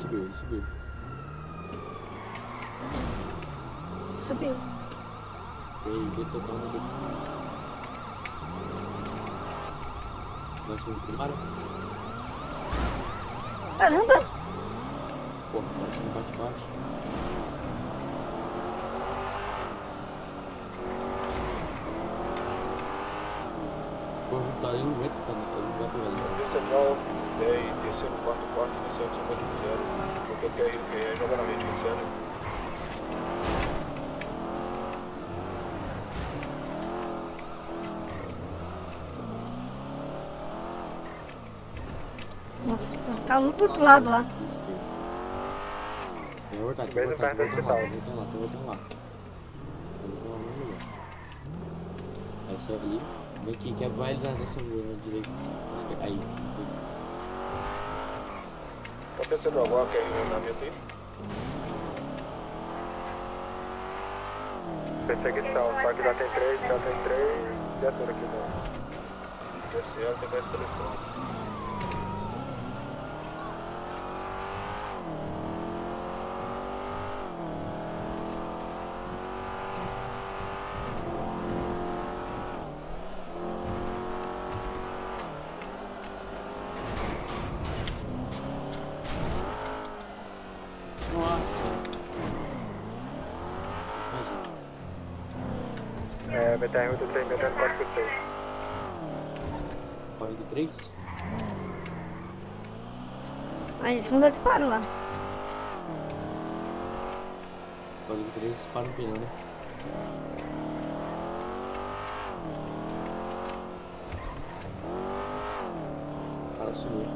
Subiu. Detonando. Mais um primário. Caramba! Pô, baixando bate-baixo. Pô, não tá nem um metro, cara. Não vai pegar ali. Central, 10, terceiro, quarto, missão de cima de 0. Porque que é jogar na mente iniciando. Nossa, tá no outro lado lá. Tem voltando lá. Essa ali. Vem aqui, que vai ali nessa rua direita. Aí. Tá pensando agora que é na minha aqui? Perseguição, só que já tem três viaturas aqui não. TCL tem mais seleção. BTR 836, código 6. Código 3? Aí, segunda disparo lá. Código 3 dispara no pneu, né? O cara sumiu.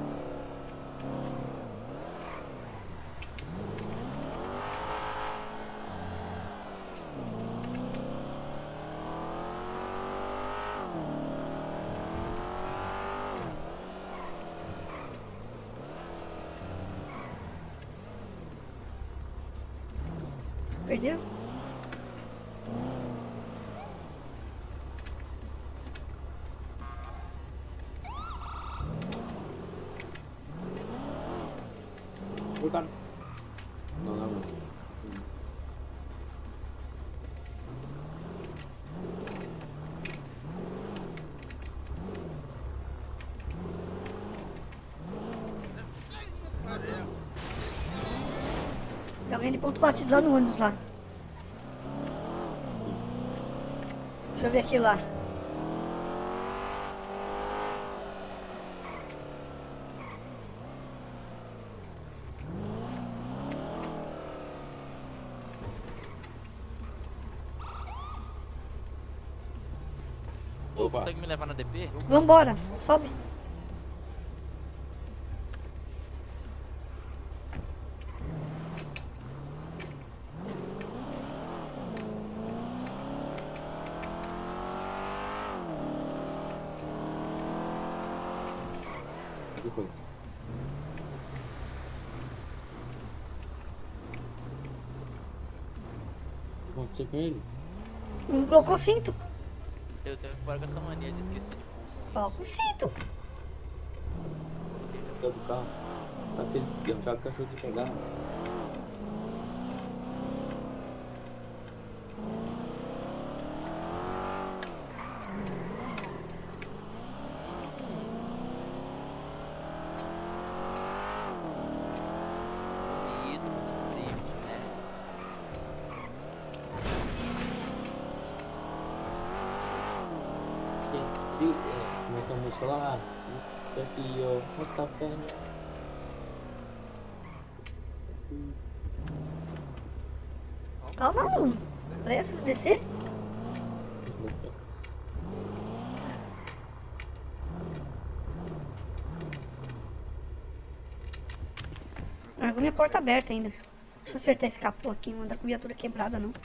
Perdeu? O cara. Não. Tem alguém de ponto batido lá no ônibus lá. Deixa eu ver aqui lá. Opa. Consegue me levar na DP? Vambora, sobe. O que foi? O que aconteceu com ele? Não colocou cinto. Eu tenho que parar com essa mania de esquecer de pulso. Coloca o cinto. Dentro do carro. Aquele deixar o cachorro de pegar. Como é que é a música lá? Tá aqui, ó. Tá velho. Calma, aluno. Presta pra descer. Largou minha porta aberta ainda. Deixa eu acertar esse capô aqui, não andar com a viatura quebrada não.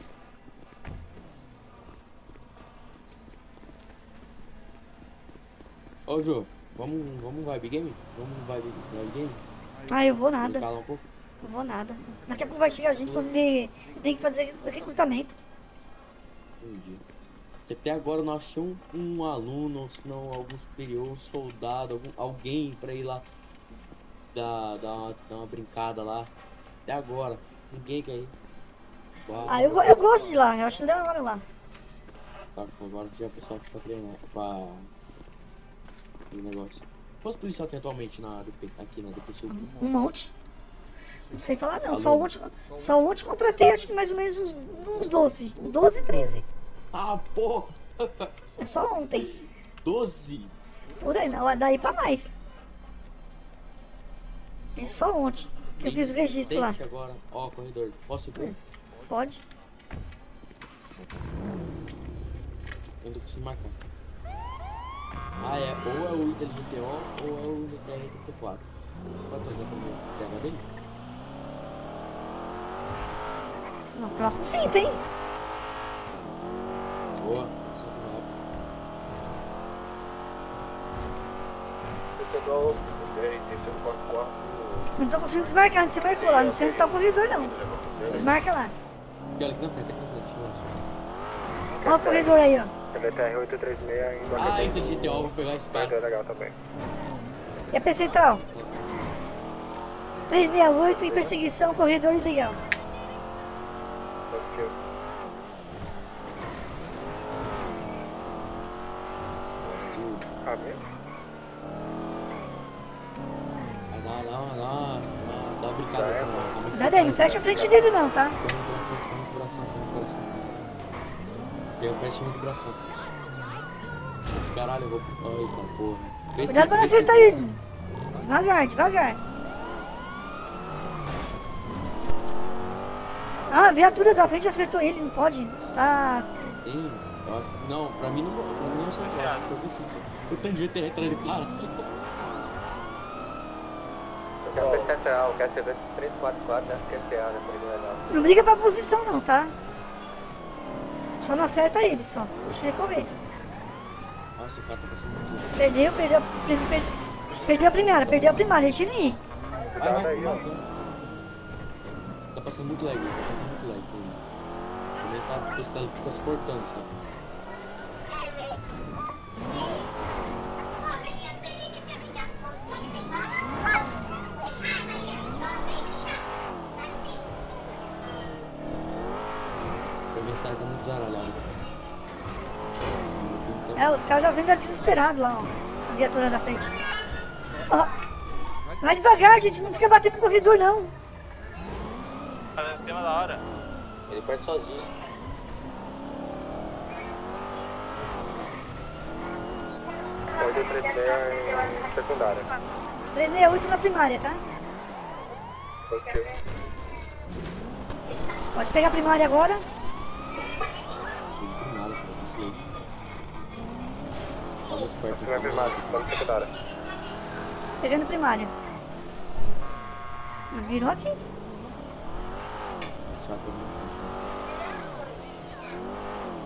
Ô, Jô, vamos vibe game? Vamos vibe game? Ah, eu vou nada. Cala um pouco. Eu vou nada. Daqui a pouco vai chegar a gente quando tem que fazer recrutamento. Entendi. Até agora eu não achei um aluno, ou se não algum superior, um soldado, alguém pra ir lá dar uma brincada lá. Até agora, ninguém quer ir. Ah, eu gosto de ir lá, eu acho da hora lá. Tá, agora já o pessoal que tá treinando pra o negócio. Quantos policiais tem atualmente aqui na DP Sul? Um monte. Não sei falar não, só ontem contratei acho que mais ou menos uns 12, 13. Ah, porra! É só ontem. 12? Por aí, não, daí pra mais. É só ontem que eu fiz o registro lá. Agora, ó, corredor, posso ir por aí? Pode. Eu não consigo marcar. Ah, ou é o Inteligente O ou é o GTR-34. Pode trazer pra mim o PH dele? Não, coloca o cinto, hein? Boa, cinto rápido. Descedor, GR-34. Não tô conseguindo desmarcar, você marcou lá, não sei onde tá o corredor não. Desmarca lá. E olha aqui na frente, relaxa. Olha o corredor aí, ó. LTR-836 indo Ah, Inteligente O, vou pegar esse cara. legal também. E a P Central? 368 em perseguição, corredor ilegal. Dá uma brincada com Dá daí, não fecha a frente dele não, tá? Eu fecho de bração. Caralho, eu vou. Eita porra. Cuidado pra não acertar ele. Devagar, devagar. Ah, a viatura da frente acertou ele, não pode. Tá. Sim, eu acho. Não, pra mim não acertou. Eu acho que foi preciso. Eu tenho de ter atrás do cara. Central, quer ser 344, né? QTA, né? Não briga pra posição não, tá? Só não acerta ele, só. Deixa ele correr. Nossa, o cara tá passando muito. Perdeu a primária, deixa ele ir. Vai. Tá passando muito lag, Ele tá transportando, sabe? Tá muito zaralhado. Os caras já vêm desesperados lá, ó. A viatura da frente. Ó. Vai devagar, gente. Não fica batendo no corredor, não. Tá em cima da hora. Ele parte sozinho. Pode 36 em secundária. 368 na primária, tá? Ok. Pode pegar a primária agora. Tá muito perto. Vai primária, vamos secundária. Pegando primária. Virou aqui.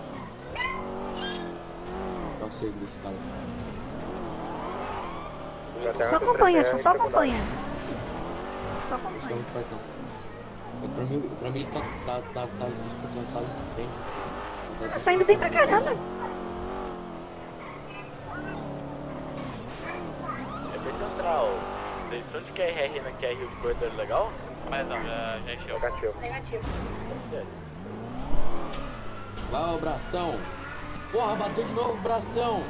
Qual o segredo desse cara? Só acompanha, só acompanha. Só acompanha. Pra mim tá disputando, sabe? Entende? Mas tá indo bem pra caramba. Central, vocês estão de QRR na QR de corredor legal? Mas não, já encheu. Negativo. Vai, ô Bração. Porra, bateu de novo o Bração.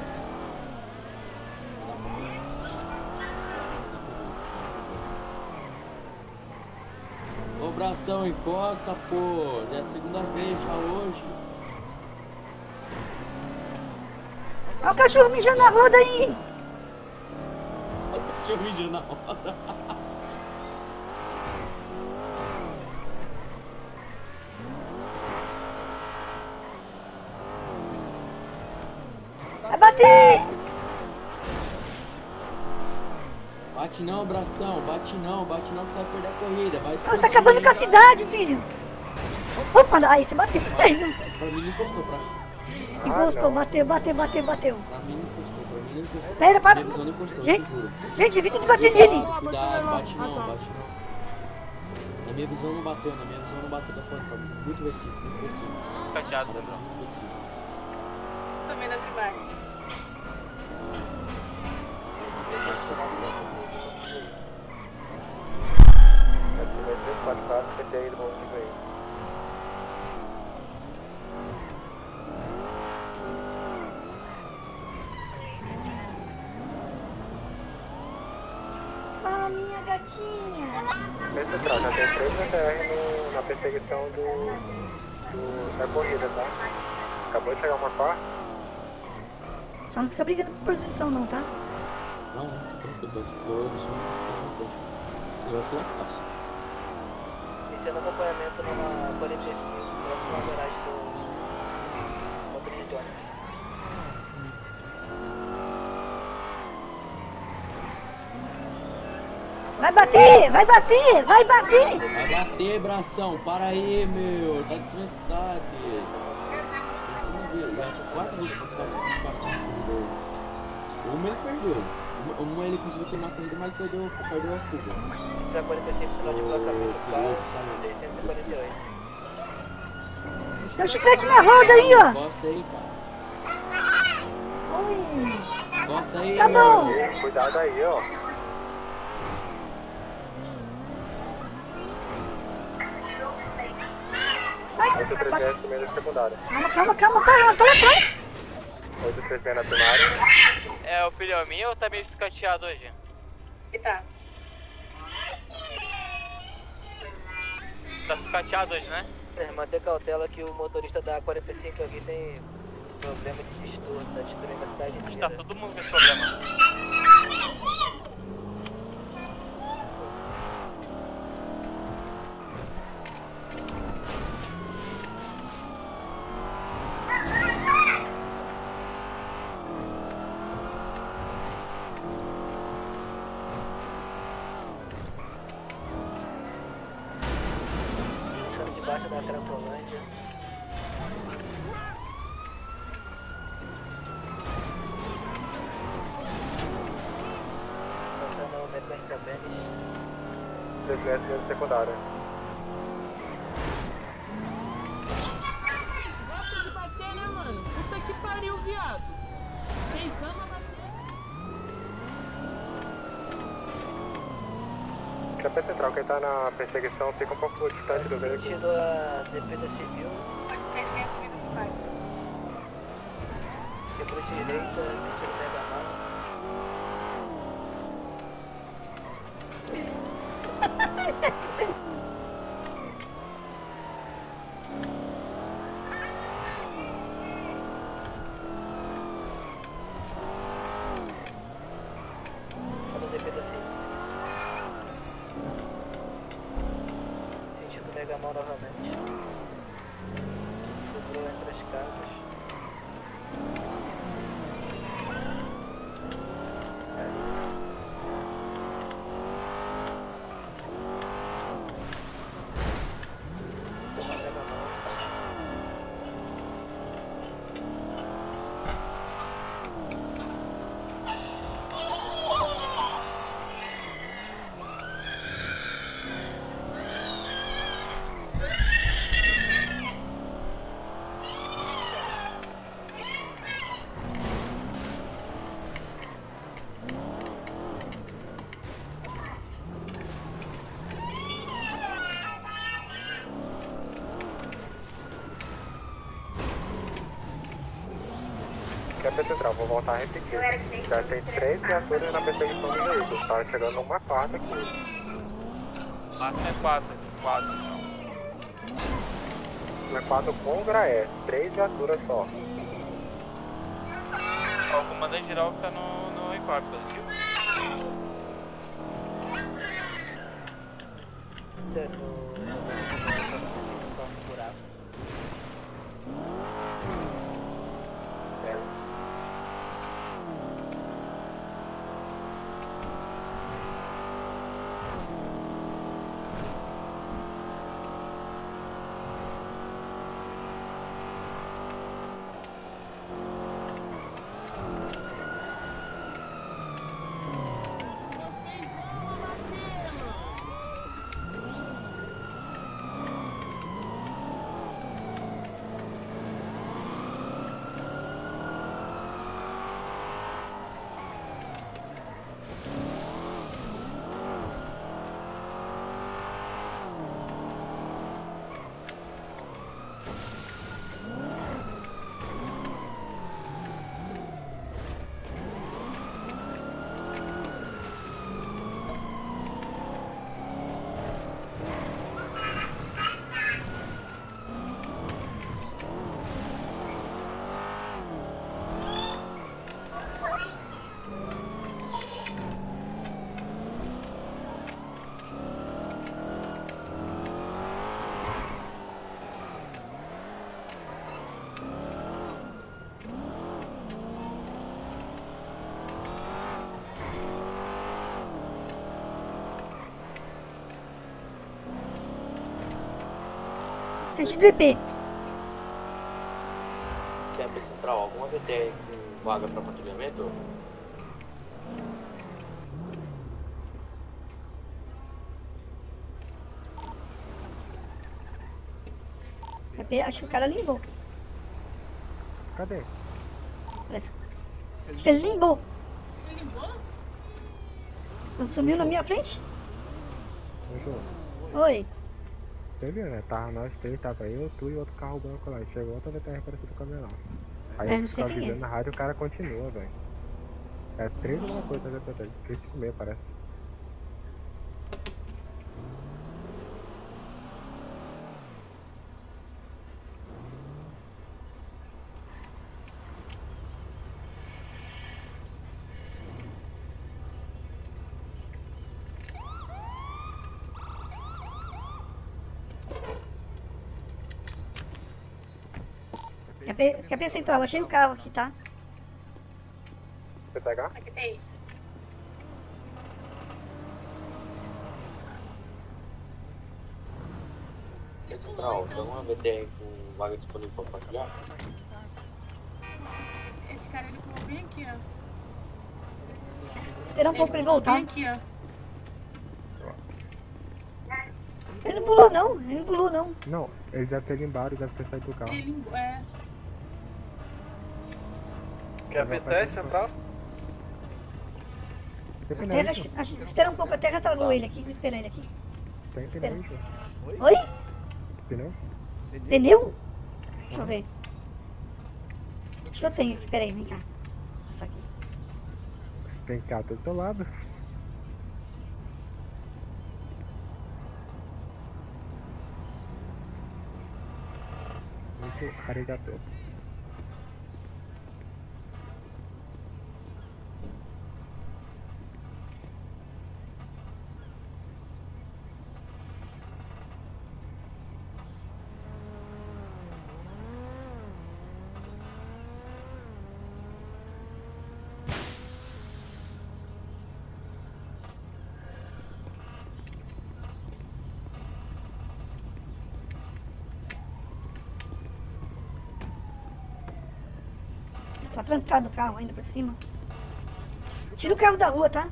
Ô Bração, encosta, pô. Já é a segunda vez já hoje. Olha o cachorro mijando na roda aí. Olha o cachorro mijando na roda. Vai bater! Bate não, Bração, bate não que você vai perder a corrida. Vai Você tá acabando com a cidade, filho. Opa, aí você bateu. Aí, não. Pra mim não encostou, Encostou, bateu. Pra mim não encostou. Pera, para. Eles não encostou, Gente, eu te juro. gente, evita de bater nele. Cuidado, bate não. Na minha visão não bateu, tá falando pra mim. Muito versículo, muito versículo. Cateado, muito versículo. Também na primária. PTI do bom tipo aí. Fala, minha gatinha. Central, já tem 3 VTR na perseguição da corrida, tá? Acabou de chegar uma quarta. Só não fica brigando por posição, não, tá? Não, tranquilo, se tivesse lá, passa. Iniciando acompanhamento numa 45, próximo à garagem do motorista de ônibus. Vai bater, vai bater, vai bater. Vai bater, Bração, para aí, meu. Tá de transidade. Já é a quarta vez que você vai participar do corredor. Uma ele perdeu. Uma ele conseguiu ter uma corrida, mas perdeu a fuga. Já 45 final de placamento para 648. Tem um chiclete na roda aí, ó. Encosta aí, cara. Oi. Encosta aí, tá bom. Meu. Cuidado aí, ó. Ai, 8300 primeira e secundária. Calma, pai, ela tá lá atrás. 8300 na primária. É o filho meu ou tá meio escanteado hoje? Tá. Tá escanteado hoje, né? Manter cautela que o motorista da 45 aqui tem problema de distúrbio, tá destruindo a cidade Acho que inteira. tá todo mundo com esse problema. Debaixo da Cracolândia. Passando o mecânica Benes. 300 primeira e secundária. Gosta de bater, né, mano? Puta que pariu, viado. 6 anos a bater. Chapéu Central, quem tá na perseguição fica um pouco distante do veículo. Sentido a defesa civil. Quebrou direita, sentido Mega Man. Só na defesa civil. Sentido Mega Man novamente. Sobrou entre as casas. Aqui é a Central, vou voltar a repetir. Já tem 3 viaturas na perseguição do veículo, tá chegando uma quarta aqui. Máximo é 4. 4. Uma 4 com Graé, 3 viaturas só. Ó, o comandante geral tá no E4, positivo. Sentido EP. Quer central, alguma VTR com vaga para patrulhamento? EP, acho que o cara limbou. Cadê? Parece. Acho que ele limbou. Ele limbou? Sumiu na minha frente? Ô, João. Oi. Você viu, né? Tava nós três, tava eu, tu e outro carro branco lá. E chegou outra VTR parecido com a minha lá. Aí não eu sei tava quem é. avisando na rádio e o cara continua, velho. É 3 alguma coisa da VTR. 356 parece. Quer ver central? Achei o carro aqui, tá? PTH? Aqui tem. Central, tem uma VTR com vaga disponível para patrulhar? Esse cara ele pulou bem aqui, ó. Espera um pouco pra ele voltar. Bem aqui, ó. Ele não pulou não, ele não pulou não. Não, ele deve ter limbado, deve ter saído do carro. Ele limbou, é. Quer VTR central? Tem Terra, espera um pouco, a terra tragou ele aqui, vou esperar ele aqui. Tem Espera. pneu, João. Oi? Pneu? Pneu? Deixa eu ver. Acho que eu tenho aqui, peraí, vem cá. Passa aqui. Tem cá do teu lado. Muito arigato. Tá trancado o carro ainda por cima. Tira o carro da rua, tá?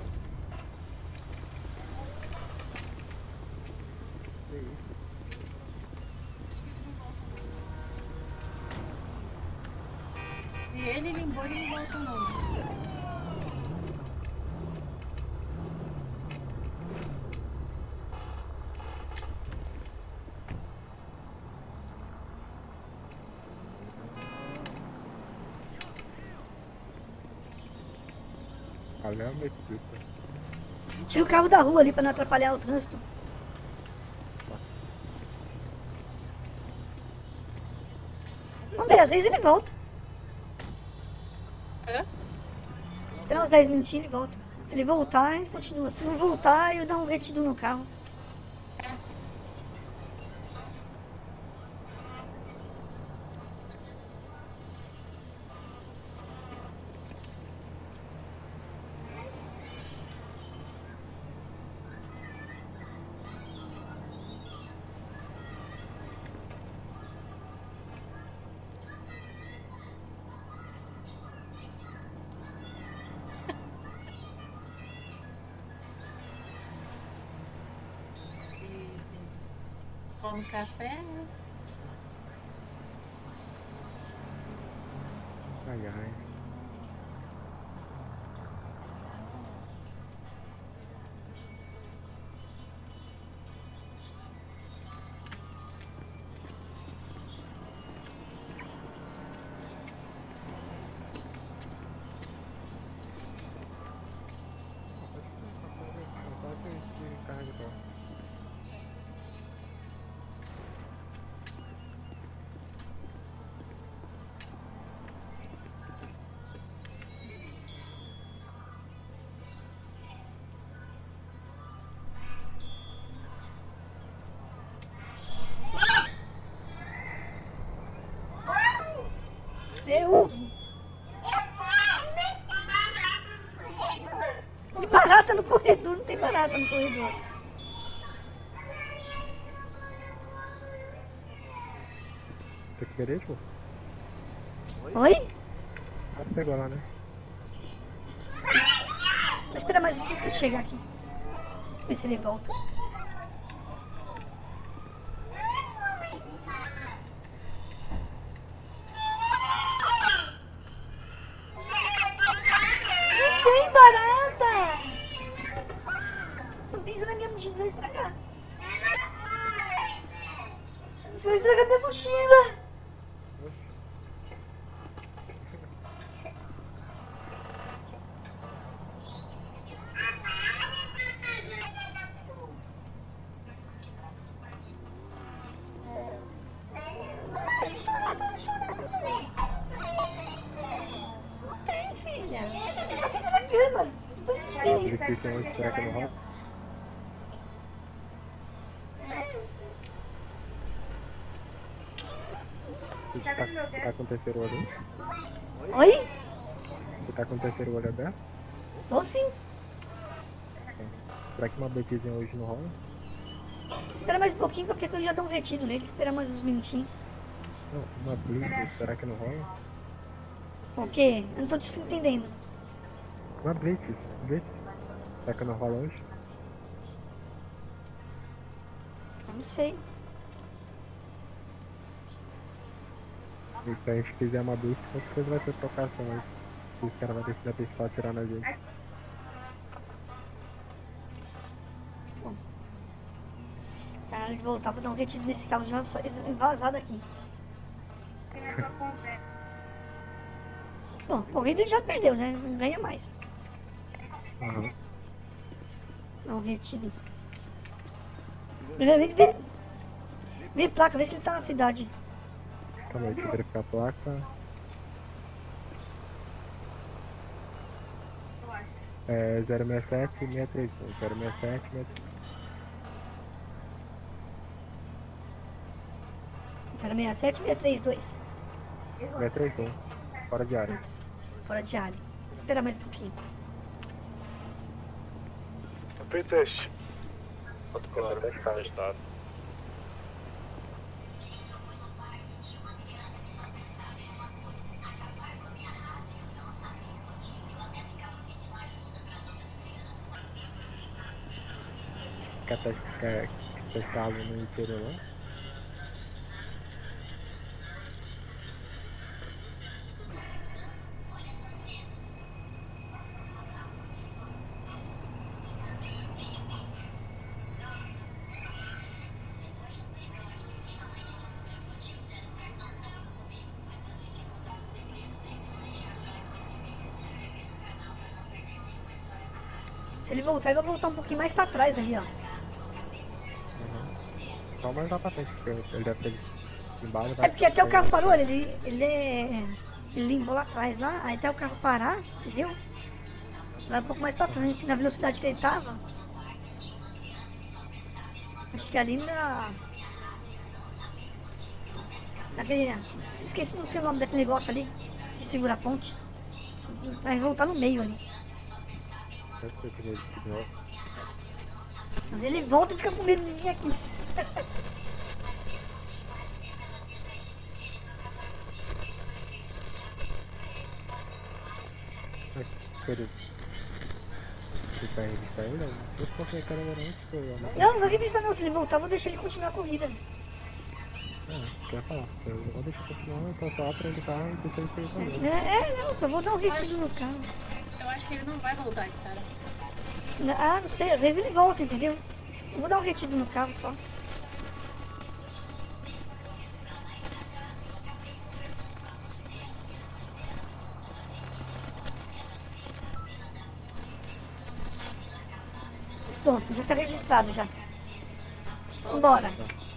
Se ele limbou, ele não volta não. Ali é o mesquita. Tira o carro da rua ali pra não atrapalhar o trânsito. Vamos ver, às vezes ele volta. Esperar uns 10 minutinhos ele volta. Se ele voltar, ele continua. Se não voltar, eu dou um retido no carro. Toma café, né? Ai, ai. Tem barata no corredor, não tem barata no corredor. Tem que querer, pô? Oi? Ah, pegou lá, né? Vou esperar mais um pouco pra ele chegar aqui. Ver se ele volta. Tem barata! Não pisa na minha mochila, você vai estragar. Você vai estragar minha mochila. Não tem, filha. Tá ficando na cama. Ele que tem uma estreca no rosto. Você tá com o terceiro olho? Oi? Você tá com o terceiro olho aberto? Tô sim. Será que uma betizinha hoje não rola? Espera mais um pouquinho, porque eu já dou um retido nele. Espera mais uns minutinhos. Não, uma blitz, será que não rola? O quê? Eu não tô te entendendo. Uma blitz. Será que não rola hoje? Eu não sei. E se a gente fizer uma blitz, qualquer coisa vai ter trocação aí. Os caras vão decidir a principal atirar na gente. Caralho, de voltar pra dar um retido nesse carro já vazado aqui. Bom, corrida ele já perdeu, né? Não ganha mais. Aham. Não, retido. Primeiramente, vê placa, vê se ele tá na cidade. Calma aí, deixa eu verificar a placa. É 067 631. 067 631. 067 632. 631. Fora de área. Fora de área. Espera mais um pouquinho. Preteste. Outro claro, testado. Quer testar algo no interior, não? Se ele voltar, ele vai voltar um pouquinho mais pra trás ali, ó. Só mais lá pra frente, porque ele deve ter embaixo. É porque até o carro parou, ele limpou lá atrás, lá, aí até o carro parar, entendeu? Vai um pouco mais pra frente, na velocidade que ele tava. Acho que ali naquele... Esqueci, não sei o nome daquele negócio ali, que segura a ponte. Vai voltar no meio ali. Mas ele volta e fica com medo de vir aqui. Não, não vou revistar não, se ele voltar, vou deixar ele continuar a corrida. Quer falar? Eu vou deixar continuar, então só aprendo o carro e deixa ele sair também. Não, só vou dar um retiro no carro. Eu acho que ele não vai voltar, esse cara. Ah, não sei, às vezes ele volta, entendeu? Eu vou dar um retiro no carro só. Pronto, já tá registrado já. Vambora.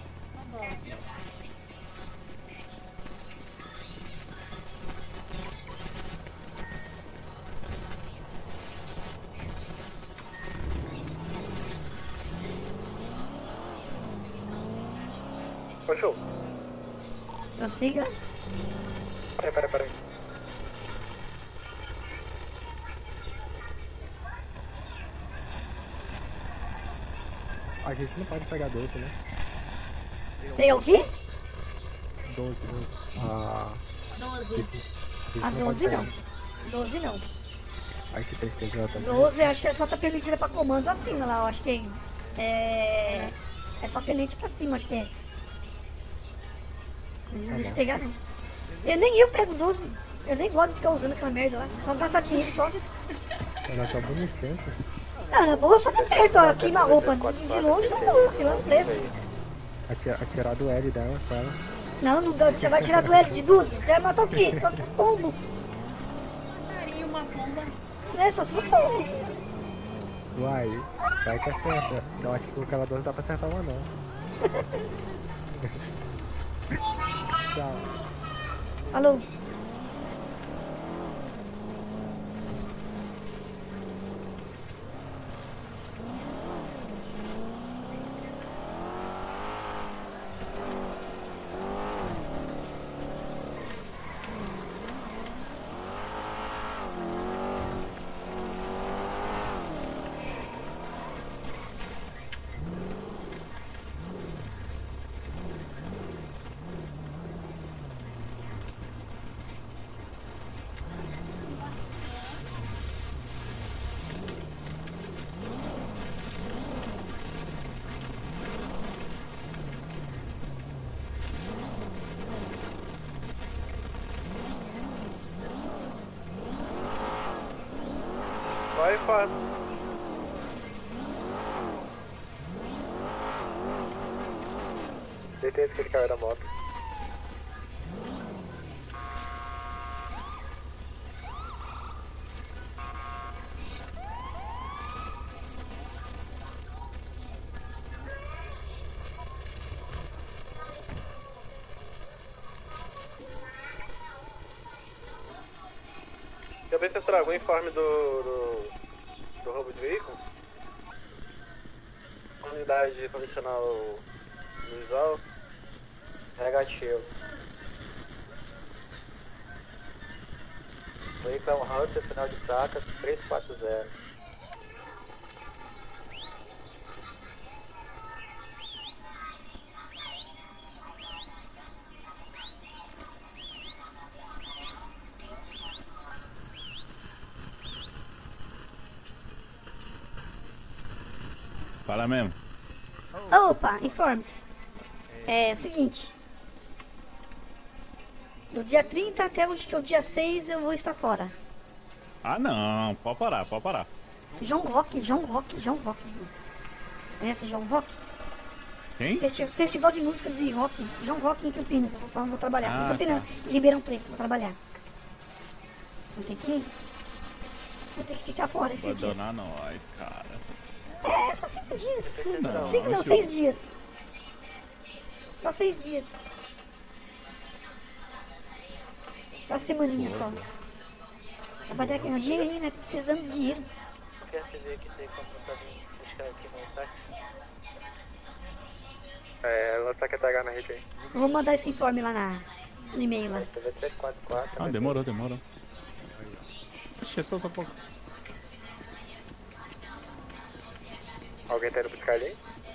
Show. Prossiga. Peraí. A gente não pode pegar 12, né? Tem o quê? 12. 12. Ah, 12 não. 12 não. Aí que tem que ter também. 12 acho que só tá permitida pra comando acima lá, eu acho que é só tenente pra cima, acho que é. Eles não deixam pegar não. Nem eu pego 12. Eu nem gosto de ficar usando aquela merda lá. Só gastar dinheiro só. Ela tá bonitenta. Não, na boa só tá perto, ó. Queima a roupa. De longe não dá, aquilo não presta. Atirar do L dela com ela. Não, não dá. Você vai tirar do L de 12? Você vai matar o quê? Só se for pombo. Mataria uma pomba. Só se for pombo. Uai, vai que acerta. Eu acho que com aquela 12 dá pra acertar uma não. Tchau. Falou. Vai, faz. Certeza que ele caiu da moto. Também você tragou o informe do roubo de veículo? Unidade convencional visual. Negativo. Veículo é um Hunter, final de placa 340. Fala mesmo. Opa, informe-se. É o seguinte. Do dia 30 até o dia 6 eu vou estar fora. Ah não, pode parar. João Rock. Conhece João Rock? Quem? Festival de música de rock. João Rock em Campinas. Eu vou trabalhar. Em Campinas, tá. Ribeirão Preto, vou trabalhar. Não tem que ir? Vou ter que ficar fora esses dias. Abandonar nós, cara. É, só 5 dias. Não, 5 não, 6 dias. Só 6 dias. Uma semaninha só. Trabalhar ganhando dinheirinho, né? Precisando de dinheiro. Quer dizer que tem como pra mim buscar aqui no táxi? Ela tá quer pegar na rede aí. Eu vou mandar esse informe lá no e-mail lá. CV 344. Ah, demorou. Acho que é só pra pouco. Alguém tá indo buscar ali?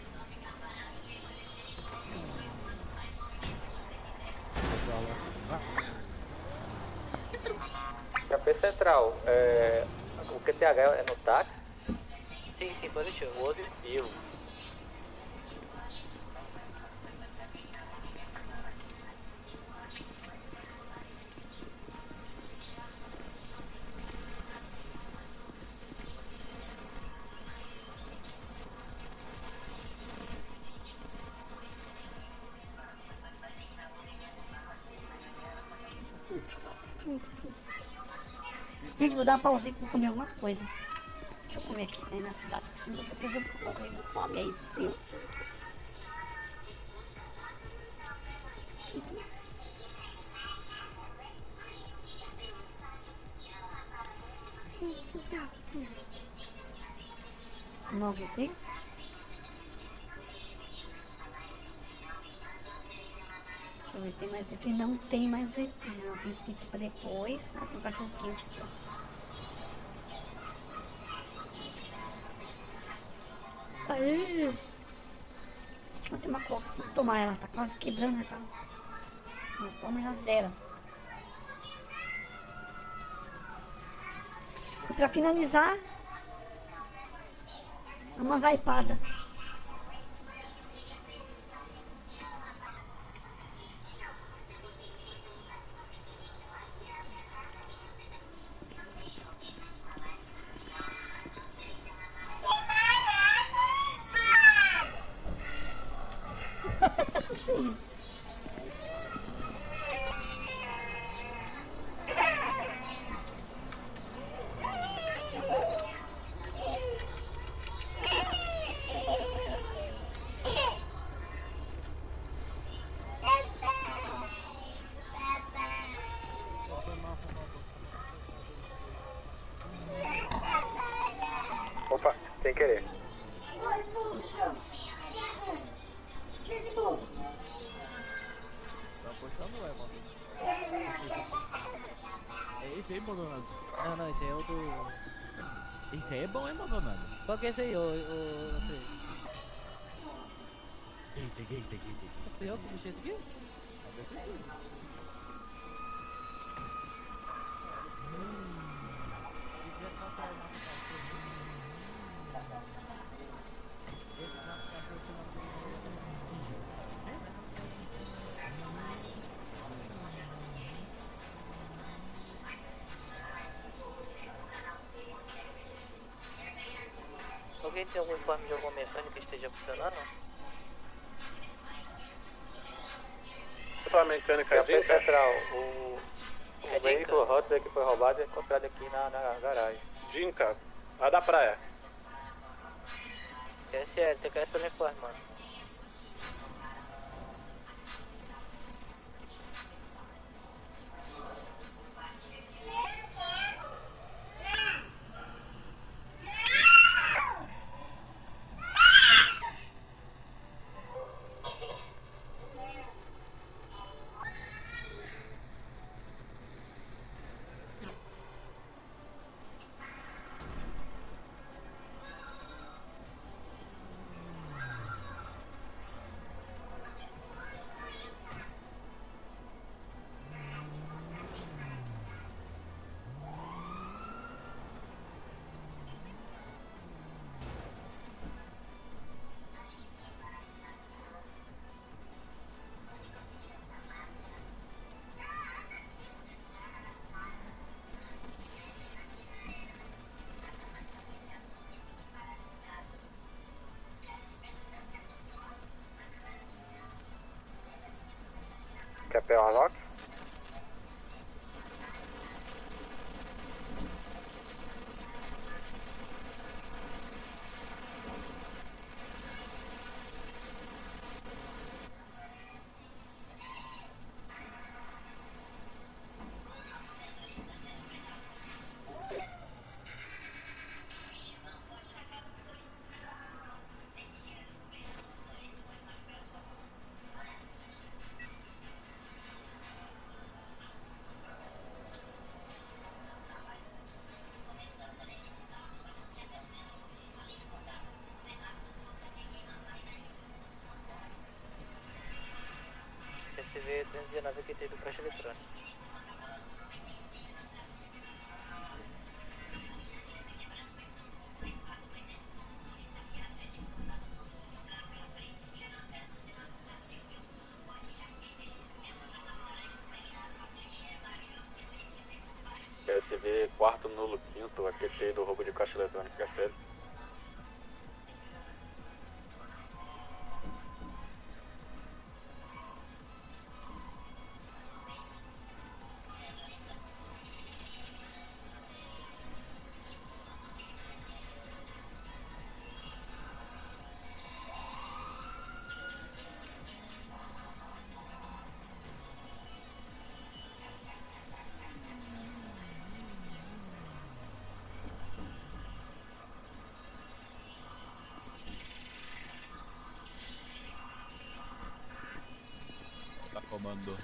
KP Central, o QTH é no táxi? Sim, positivo. Positivo. Gente, vou dar uma pausinha pra comer alguma coisa. Deixa eu comer aqui né, na cidade, porque senão depois eu vou morrer de fome aí, frio. Tomar algum frio? Deixa eu ver, tem mais refri? Não tem mais refri, não. Tem pizza pra depois. Ah, tem um cachorro quente aqui, ó. Aí! Vou ter uma coca, vou tomar ela, tá quase quebrando, né? Tá? Não toma já zero. E pra finalizar, uma vaipada. Sim. Opa, sem querer. É esse aí, Maldonado? Não, esse aí é o do... Esse aí é bom, hein, Maldonado? Qual que é esse aí, ô... Eita. Foi eu que puxei esse aqui? Alguém tem algum informe de alguma mecânica que esteja funcionando? Sua mecânica KP dica? Central, o veículo Hotwire que foi roubado é encontrado aqui na garagem. Dinka, lá da praia. QSL, tem que ir pelo informe, mano. Quer pegar uma lock? 219 aqui tem do caixa eletrônico. PSV quarto nulo quinto, AQT do roubo de caixa eletrônico, é sério. Tá comando.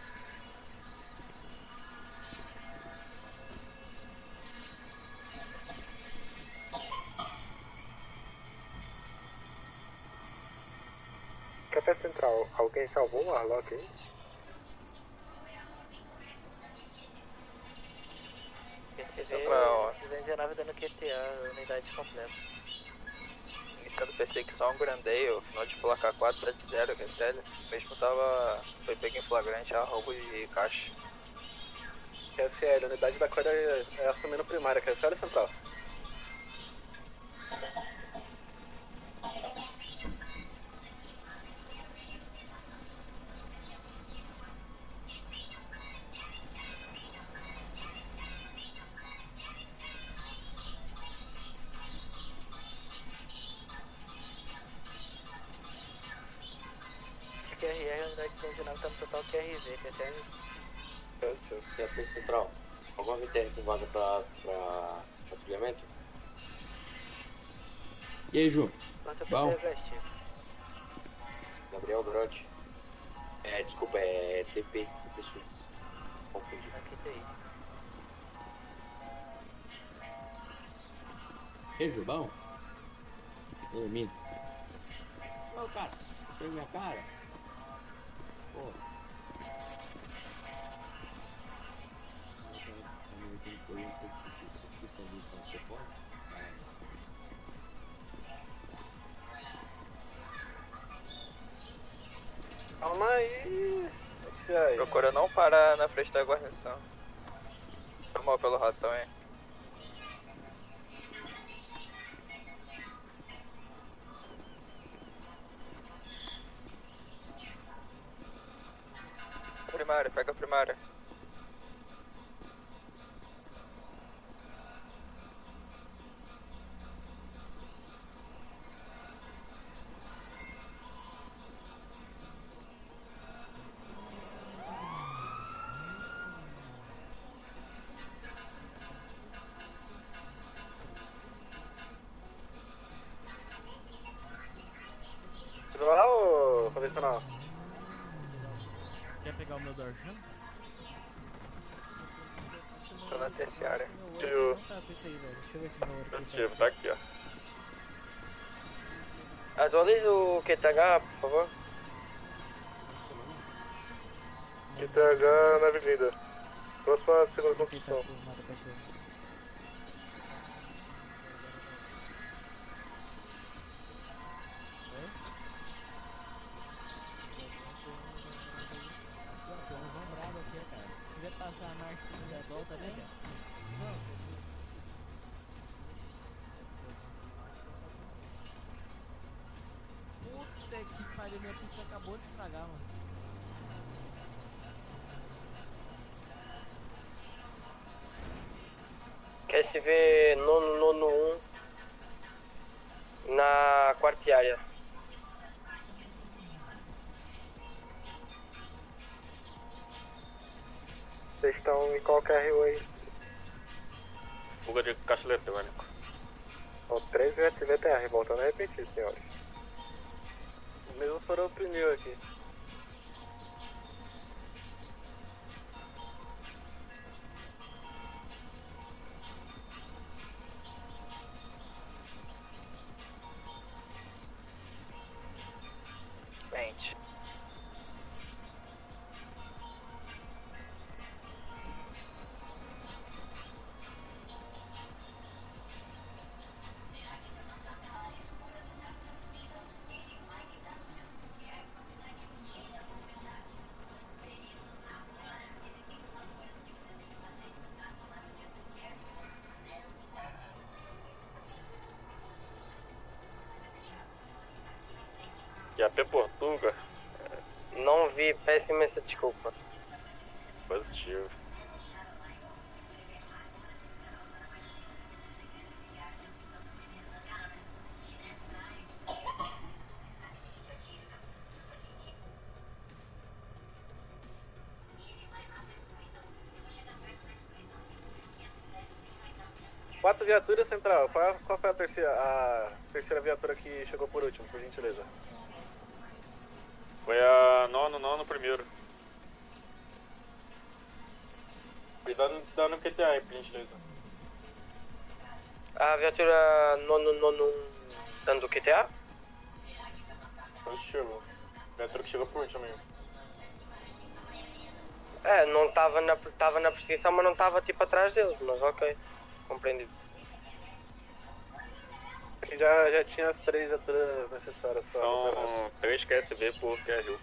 Café Central, alguém salvou o Arlock aí? PCV 219 dando QTA, unidade completa. Iniciando perseguição Grandeio, final de placa 470, Retelha. Mesmo foi pego em flagrante a roubo de caixa. QSL, unidade da Coreia é assumindo primária, QSL Central. QRR, a unidade 219 tá no total QRZ, PCL. QSL Central, alguma VTR com vaga pra patrulhamento? E aí, Ju? Bom? Gabriel Grotti. Desculpa, é TP. Confundi. Aqui tem. E aí, Ju, bom? Tô dormindo. Ô, cara, pega minha cara. Pô. Calma aí. Procura não parar na frente da guarnição. Foi mal pelo ratão, hein? Primária, pega a primária. Você vai lá, ô convencional? Quer pegar o meu Dorchan? Tô na terciária. Então tá, pensei aí, velho. Deixa eu ver se meu ouro aqui Tá aqui, ó. Atualiza o QTH, por favor. QTH na avenida. Próxima segunda construção. Se quiser passar a marcha do Redol também, puta que pariu, minha pizza acabou de estragar, mano. QSV nono 1 na quartiária. Vocês estão em qual carro aí? Fuga de caixa eletrônico. São 3 VTR, voltando a repetir, senhores. Os mesmos foram oprimidos aqui. AP Portuga. Não vi, peço imensa desculpa. Positivo. Quatro viaturas central. Qual foi a terceira viatura que chegou por último, por gentileza? Foi a nono primeiro. Cuidado dando QTA aí, por gentileza. A viatura nono dando QTA? Positivo. Viatura que chegou por último mesmo. É, não tava na perseguição, mas não tava tipo atrás deles, mas ok. Compreendido. Já tinha as 3 viaturas necessárias só. São 3 QSV por QRU.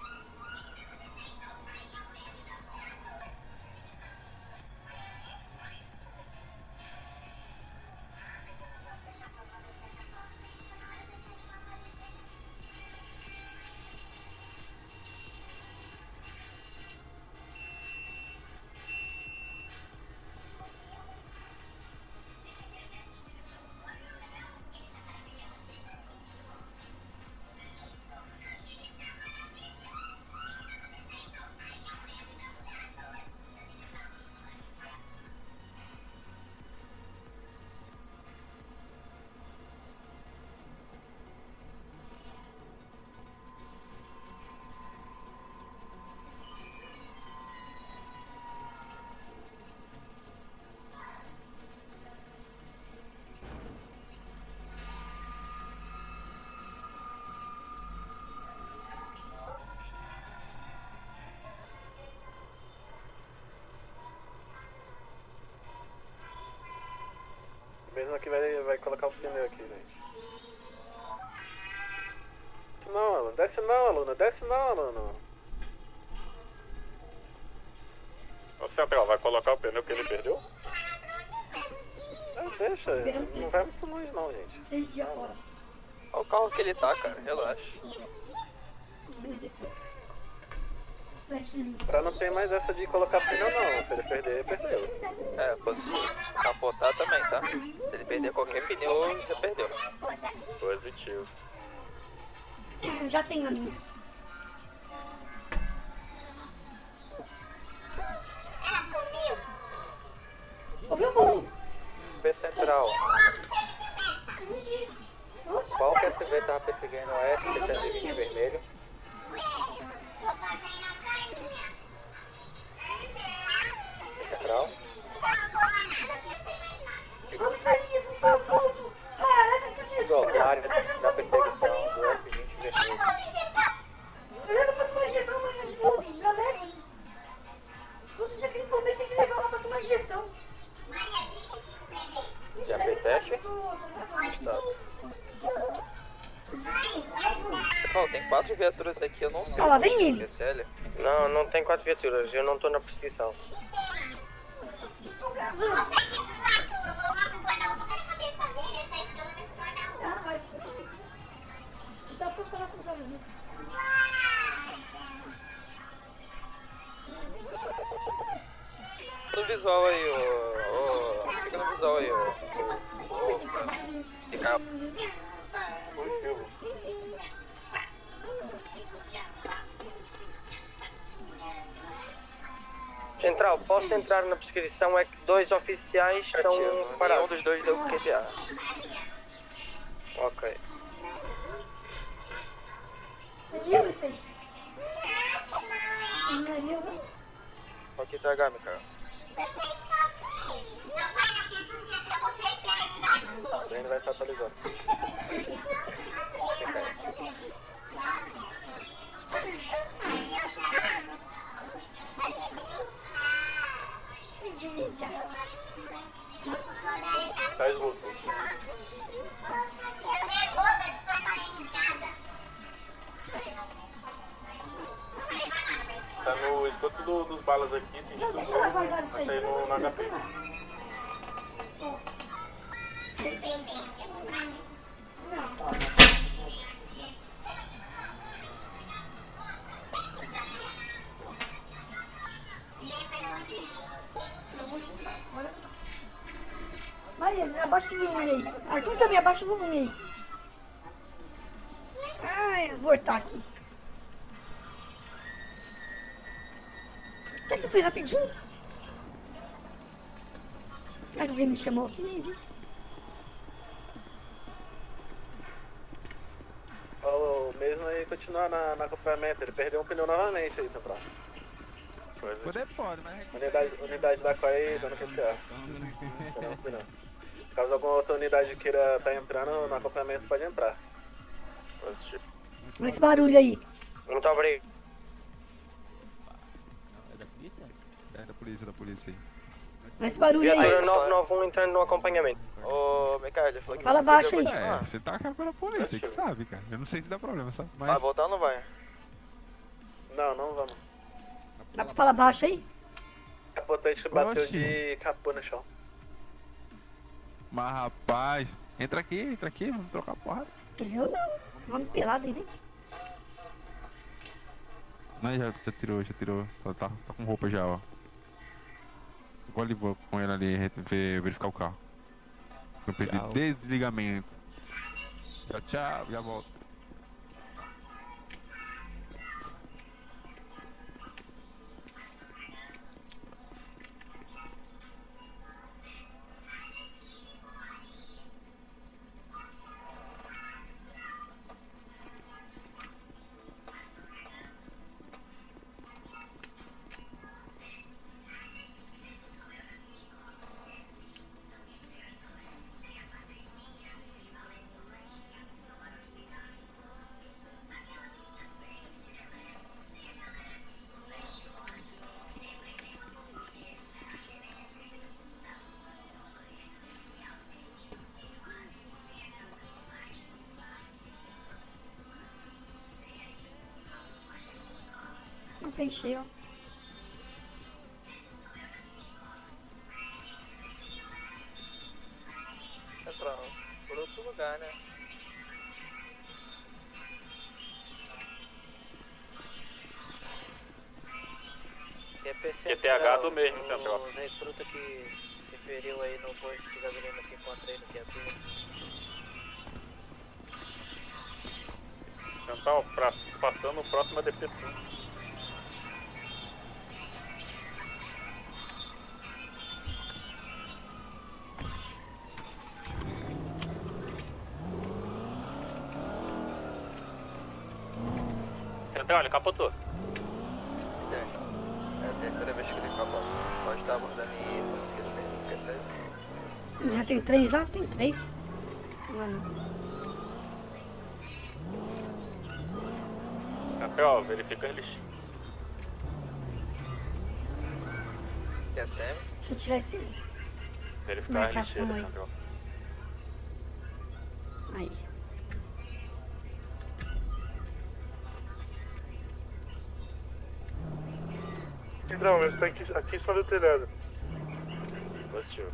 Mesmo que vai colocar o pneu aqui, gente. Não, aluno, desce não, aluno, desce não, aluno. Ô Central, vai colocar o pneu que ele perdeu? Não, deixa, não vai muito longe não, gente. Olha o carro que ele tá, cara, relaxa. Pra não ter mais essa de colocar pneu não, se ele perder, perdeu. É, positivo. Capotar também, tá? Se ele perder qualquer pneu, já perdeu. Positivo. Já tenho a minha. Ouviu, amor? B Central. Qual que SV tava perseguindo o S-720 vermelho? Central. Igual, na área da perseguição do F-20 vermelho. Leva pra tomar injeção amanhã de novo, galera. Todo dia que ele comer tem que levar lá pra tomar injeção. Já fez teste? Tá. Pessoal, tem 4 viaturas aqui, eu não sei. Ah, lá vem ele. Não, não tem 4 viaturas, eu não tô na perseguição. Estou gravando. Tá preparado com os alunos. No visual aí, fica no visual aí, fica. Central, posso entrar na prescrição? É que 2 oficiais estão parados. Nenhum dos 2 deu QTA. Ok. Viu isso aí? Não é meu, não? Ok, TH, meu cara. O treino vai estar atualizado. Tá esgoto. Tá no esgoto dos balas aqui, sentido do vai sair no HP. Olha, abaixa esse volume aí. Arthur também, abaixa o volume aí. Ai, eu vou voltar aqui. Até que foi rapidinho. Ai, alguém me chamou aqui, nem vi. O mesmo aí continuar na acompanhamento, ele perdeu um pneu novamente aí, Central. Poder pode, mas... Unidade da COI aí, dando QCA. Caso alguma outra unidade queira estar entrando no acompanhamento, pode entrar. Positivo. Olha esse barulho aí. Não tá abrindo. É da polícia? É da polícia aí. Olha esse barulho aí. Viatura 991 entrando no acompanhamento. Ô, Ricardo, falou que... Fala baixo aí. É, você tá pela polícia, que sabe, cara. Eu não sei se dá problema, sabe? Mas... Vai voltar ou não vai? Não vamos. Dá pra falar baixo aí? A potente bateu Oxi. de capô no chão. Mas rapaz, entra aqui, vamos trocar porrada. Eu não. Vamos pelado aí, né? Não, já tirou. Tá com roupa já, ó. Vou ali com ele ali, verificar o carro. Eu perdi desligamento. Tchau, já volto. Não tem cheio. Central, por outro lugar, né? QTH do mesmo, Central. O recruta que se feriu aí no posto de gasolina que encontrei no QT. Central, passando o próximo ADP-5. Central, ele capotou. É a terceira vez que ele capota. Pode estar abordando isso, porque ele tem Já tem 3 lá? Tem 3. Mano. Central, verifica eles. QSM? Deixa eu tirar esse. Verificar a Marcação lixeira, aí. Central. Aí. Central, mas tá aqui em cima do telhado. Positivo.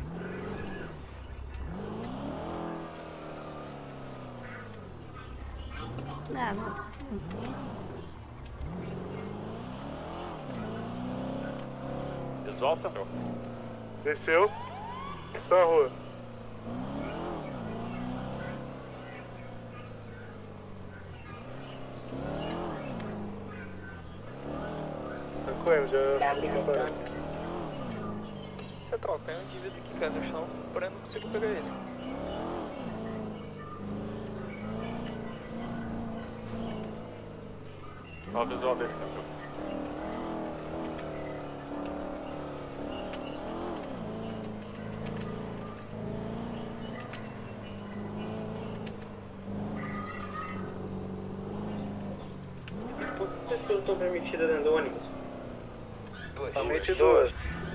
Ah, não. Visual, Central. Desceu. Está na rua. Tranquilo, já... Central, tem um indivíduo aqui caindo no chão, porém não consigo pegar ele. Ó, o visual dele, Central. Quantas pessoas estão permitidas dentro do ônibus? Somente duas.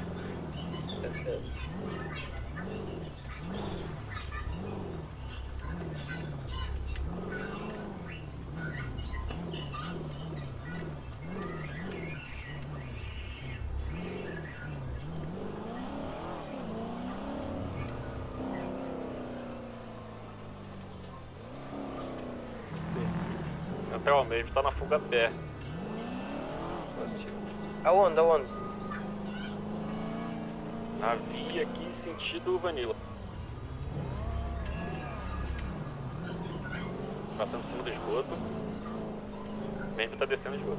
Central mesmo, tá na fuga pé. Aonde? Na via aqui, sentido Vanilla. Passando por cima do esgoto. Mesmo tá descendo o esgoto.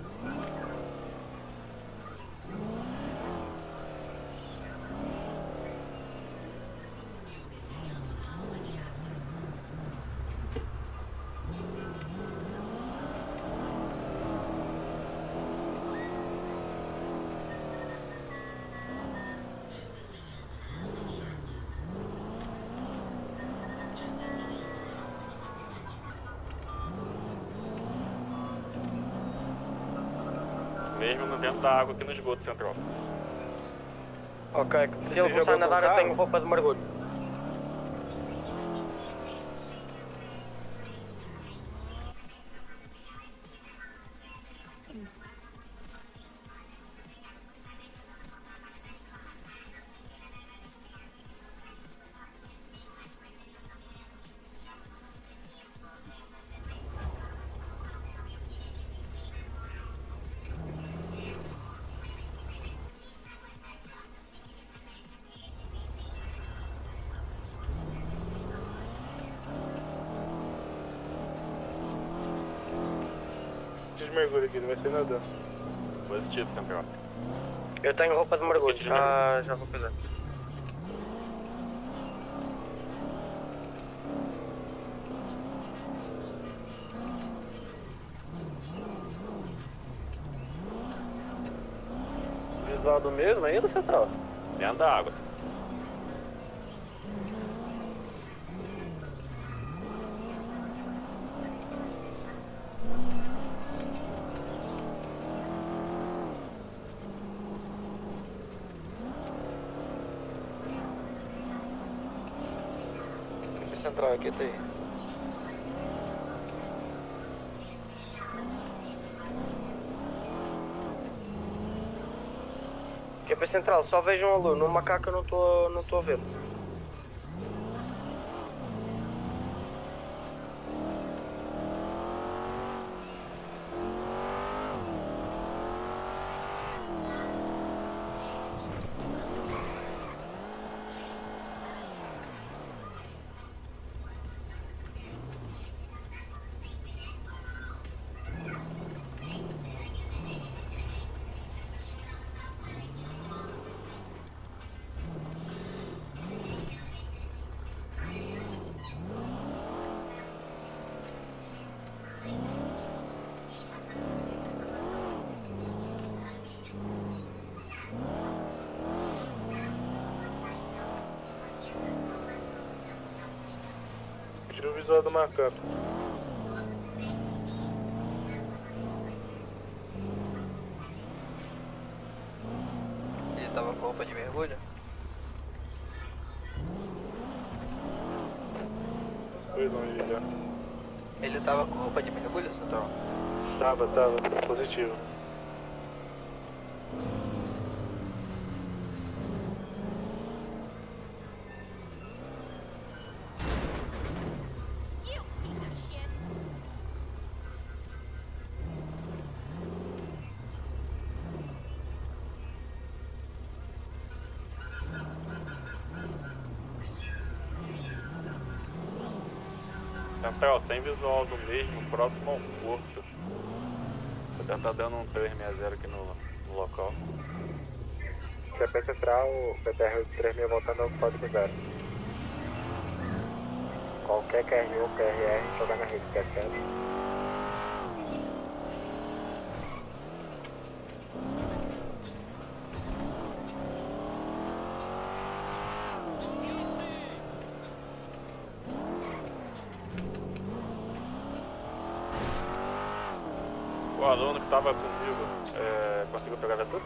Mesmo no dentro da água aqui no esgoto central. Ok, se ele começar a nadar eu tenho roupa de mergulho. Mergulho aqui, não vai ser nadando. Positivo, campeão. Eu tenho roupa de mergulho, já vou fazer. Visual do mesmo ainda, central? Dentro da água. Central aqui, tá aí. QP Central, só vejo um aluno, um macaco eu não tô a ver. Tira o visual do macaco. Ele tava com roupa de mergulho? Foi longe já. Ele tava com roupa de mergulho, Central? Tava, positivo. Central, sem visual do mesmo, próximo ao porto. Deve estar dando um 360 aqui no local. CP Central, PTR 3000 voltando ao código 0. Qualquer QRU, QRR, jogar na rede, quer certo? O aluno que estava comigo, conseguiu pegar a viatura?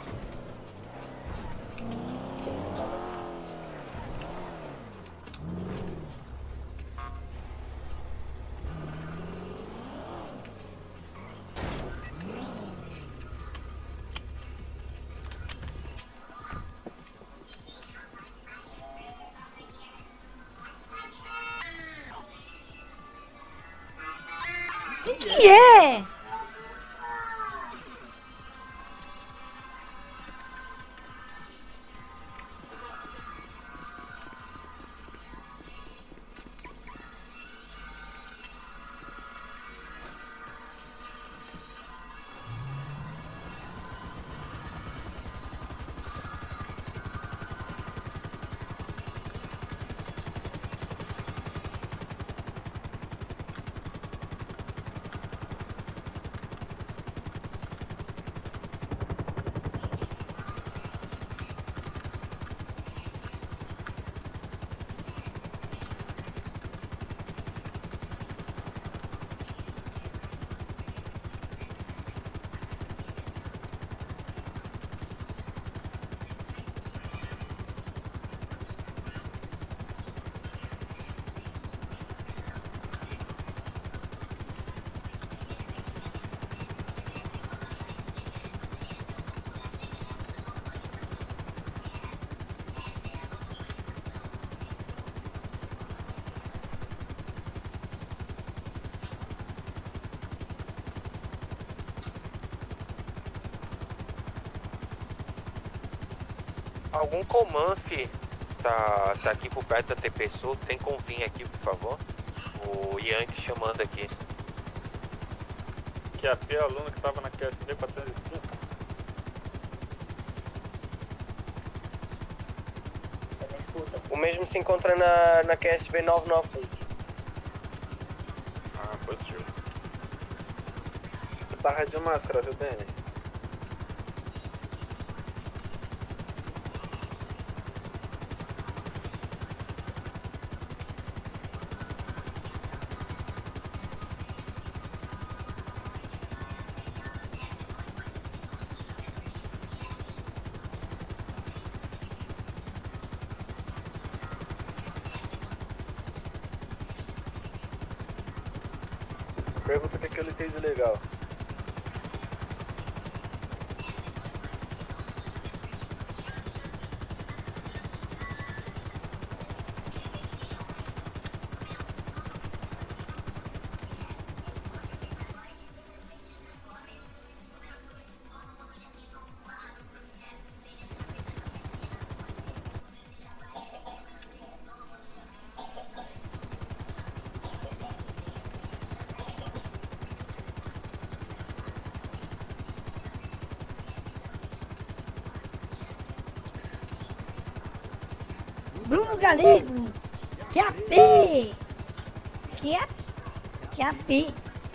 Que é? Algum Comanf tá aqui por perto da TP Sul, tem como vir aqui, por favor? O Yankee chamando aqui. Que a P aluno que tava na QSB 405. O mesmo se encontra na QSB 991. Ah, positivo. Você tá de máscara, viu, Danny? Pergunta o que ele tem de legal. Bruno Galego, que AP, que AP.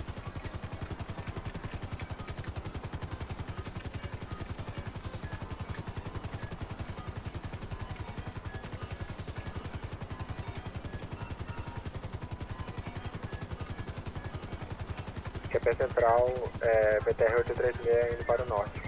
QP Central, BTR 836 indo para o norte.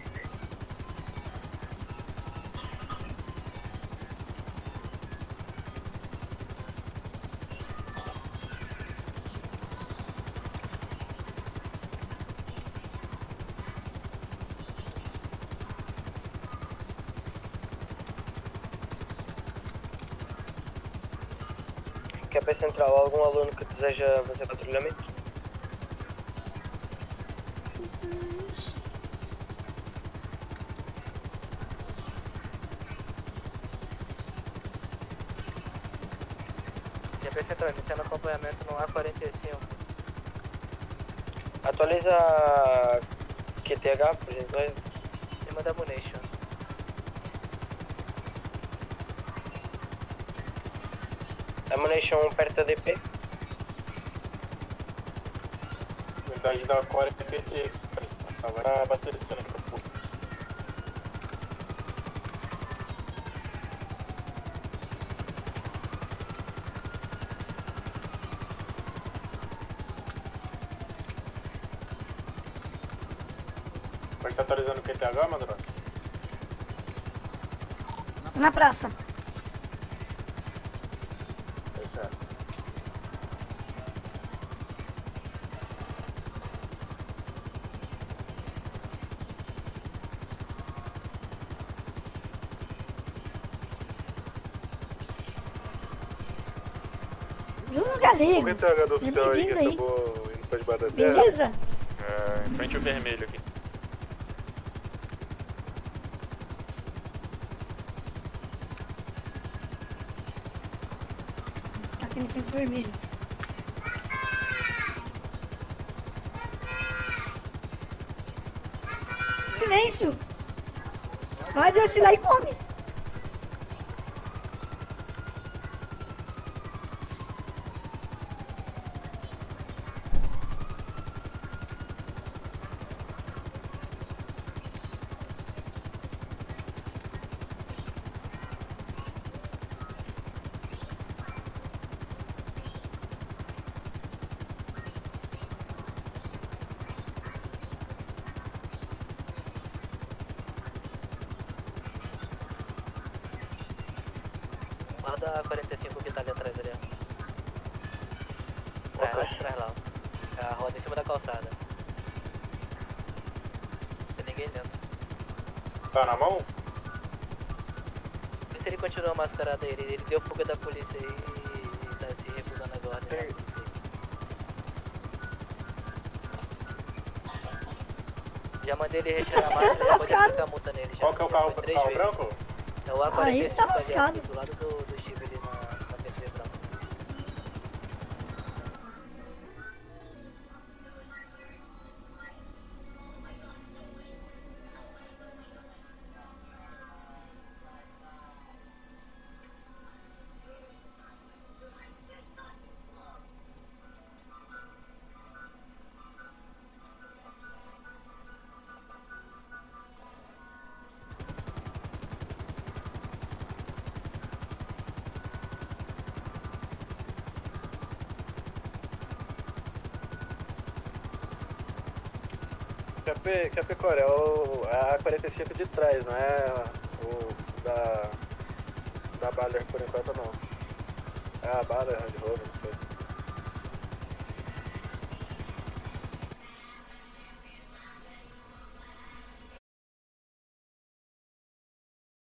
QP Central, algum aluno que deseja fazer patrulhamento? QP Central, iniciando acompanhamento no A45. Atualiza QTH, por gentileza. Cima da Munition. Ammunition perto da DP. Unidade da Core PT, estava abastecendo aqui para o Pode estar atualizando o QTH, Madrona? Na praça. Bruno Galego, O QTH do oficial aí que bem-vindo aí. acabou indo pra debaixo da terra. Beleza? Em frente ao vermelho aqui. Tá aqui no frente vermelho. Silêncio! Vai, desce lá e come. Guarda a 45 que tá ali atrás ali, ó. Atrás lá, ó. É a roda em cima da calçada. Não tem ninguém dentro. Tá na mão? Vê se ele continua mascarado aí. Ele deu fuga da polícia aí e tá se refugando agora. Né? Já mandei ele retirar a máscara e pode aplicar a multa nele. Qual que é o carro branco? É o A45 Aí tá ali, lascado. do lado do Steve ali na PC branca. Capicora, é o A45 de trás, não é o da Baller por enquanto não. É a Baller, Range Rover, não sei.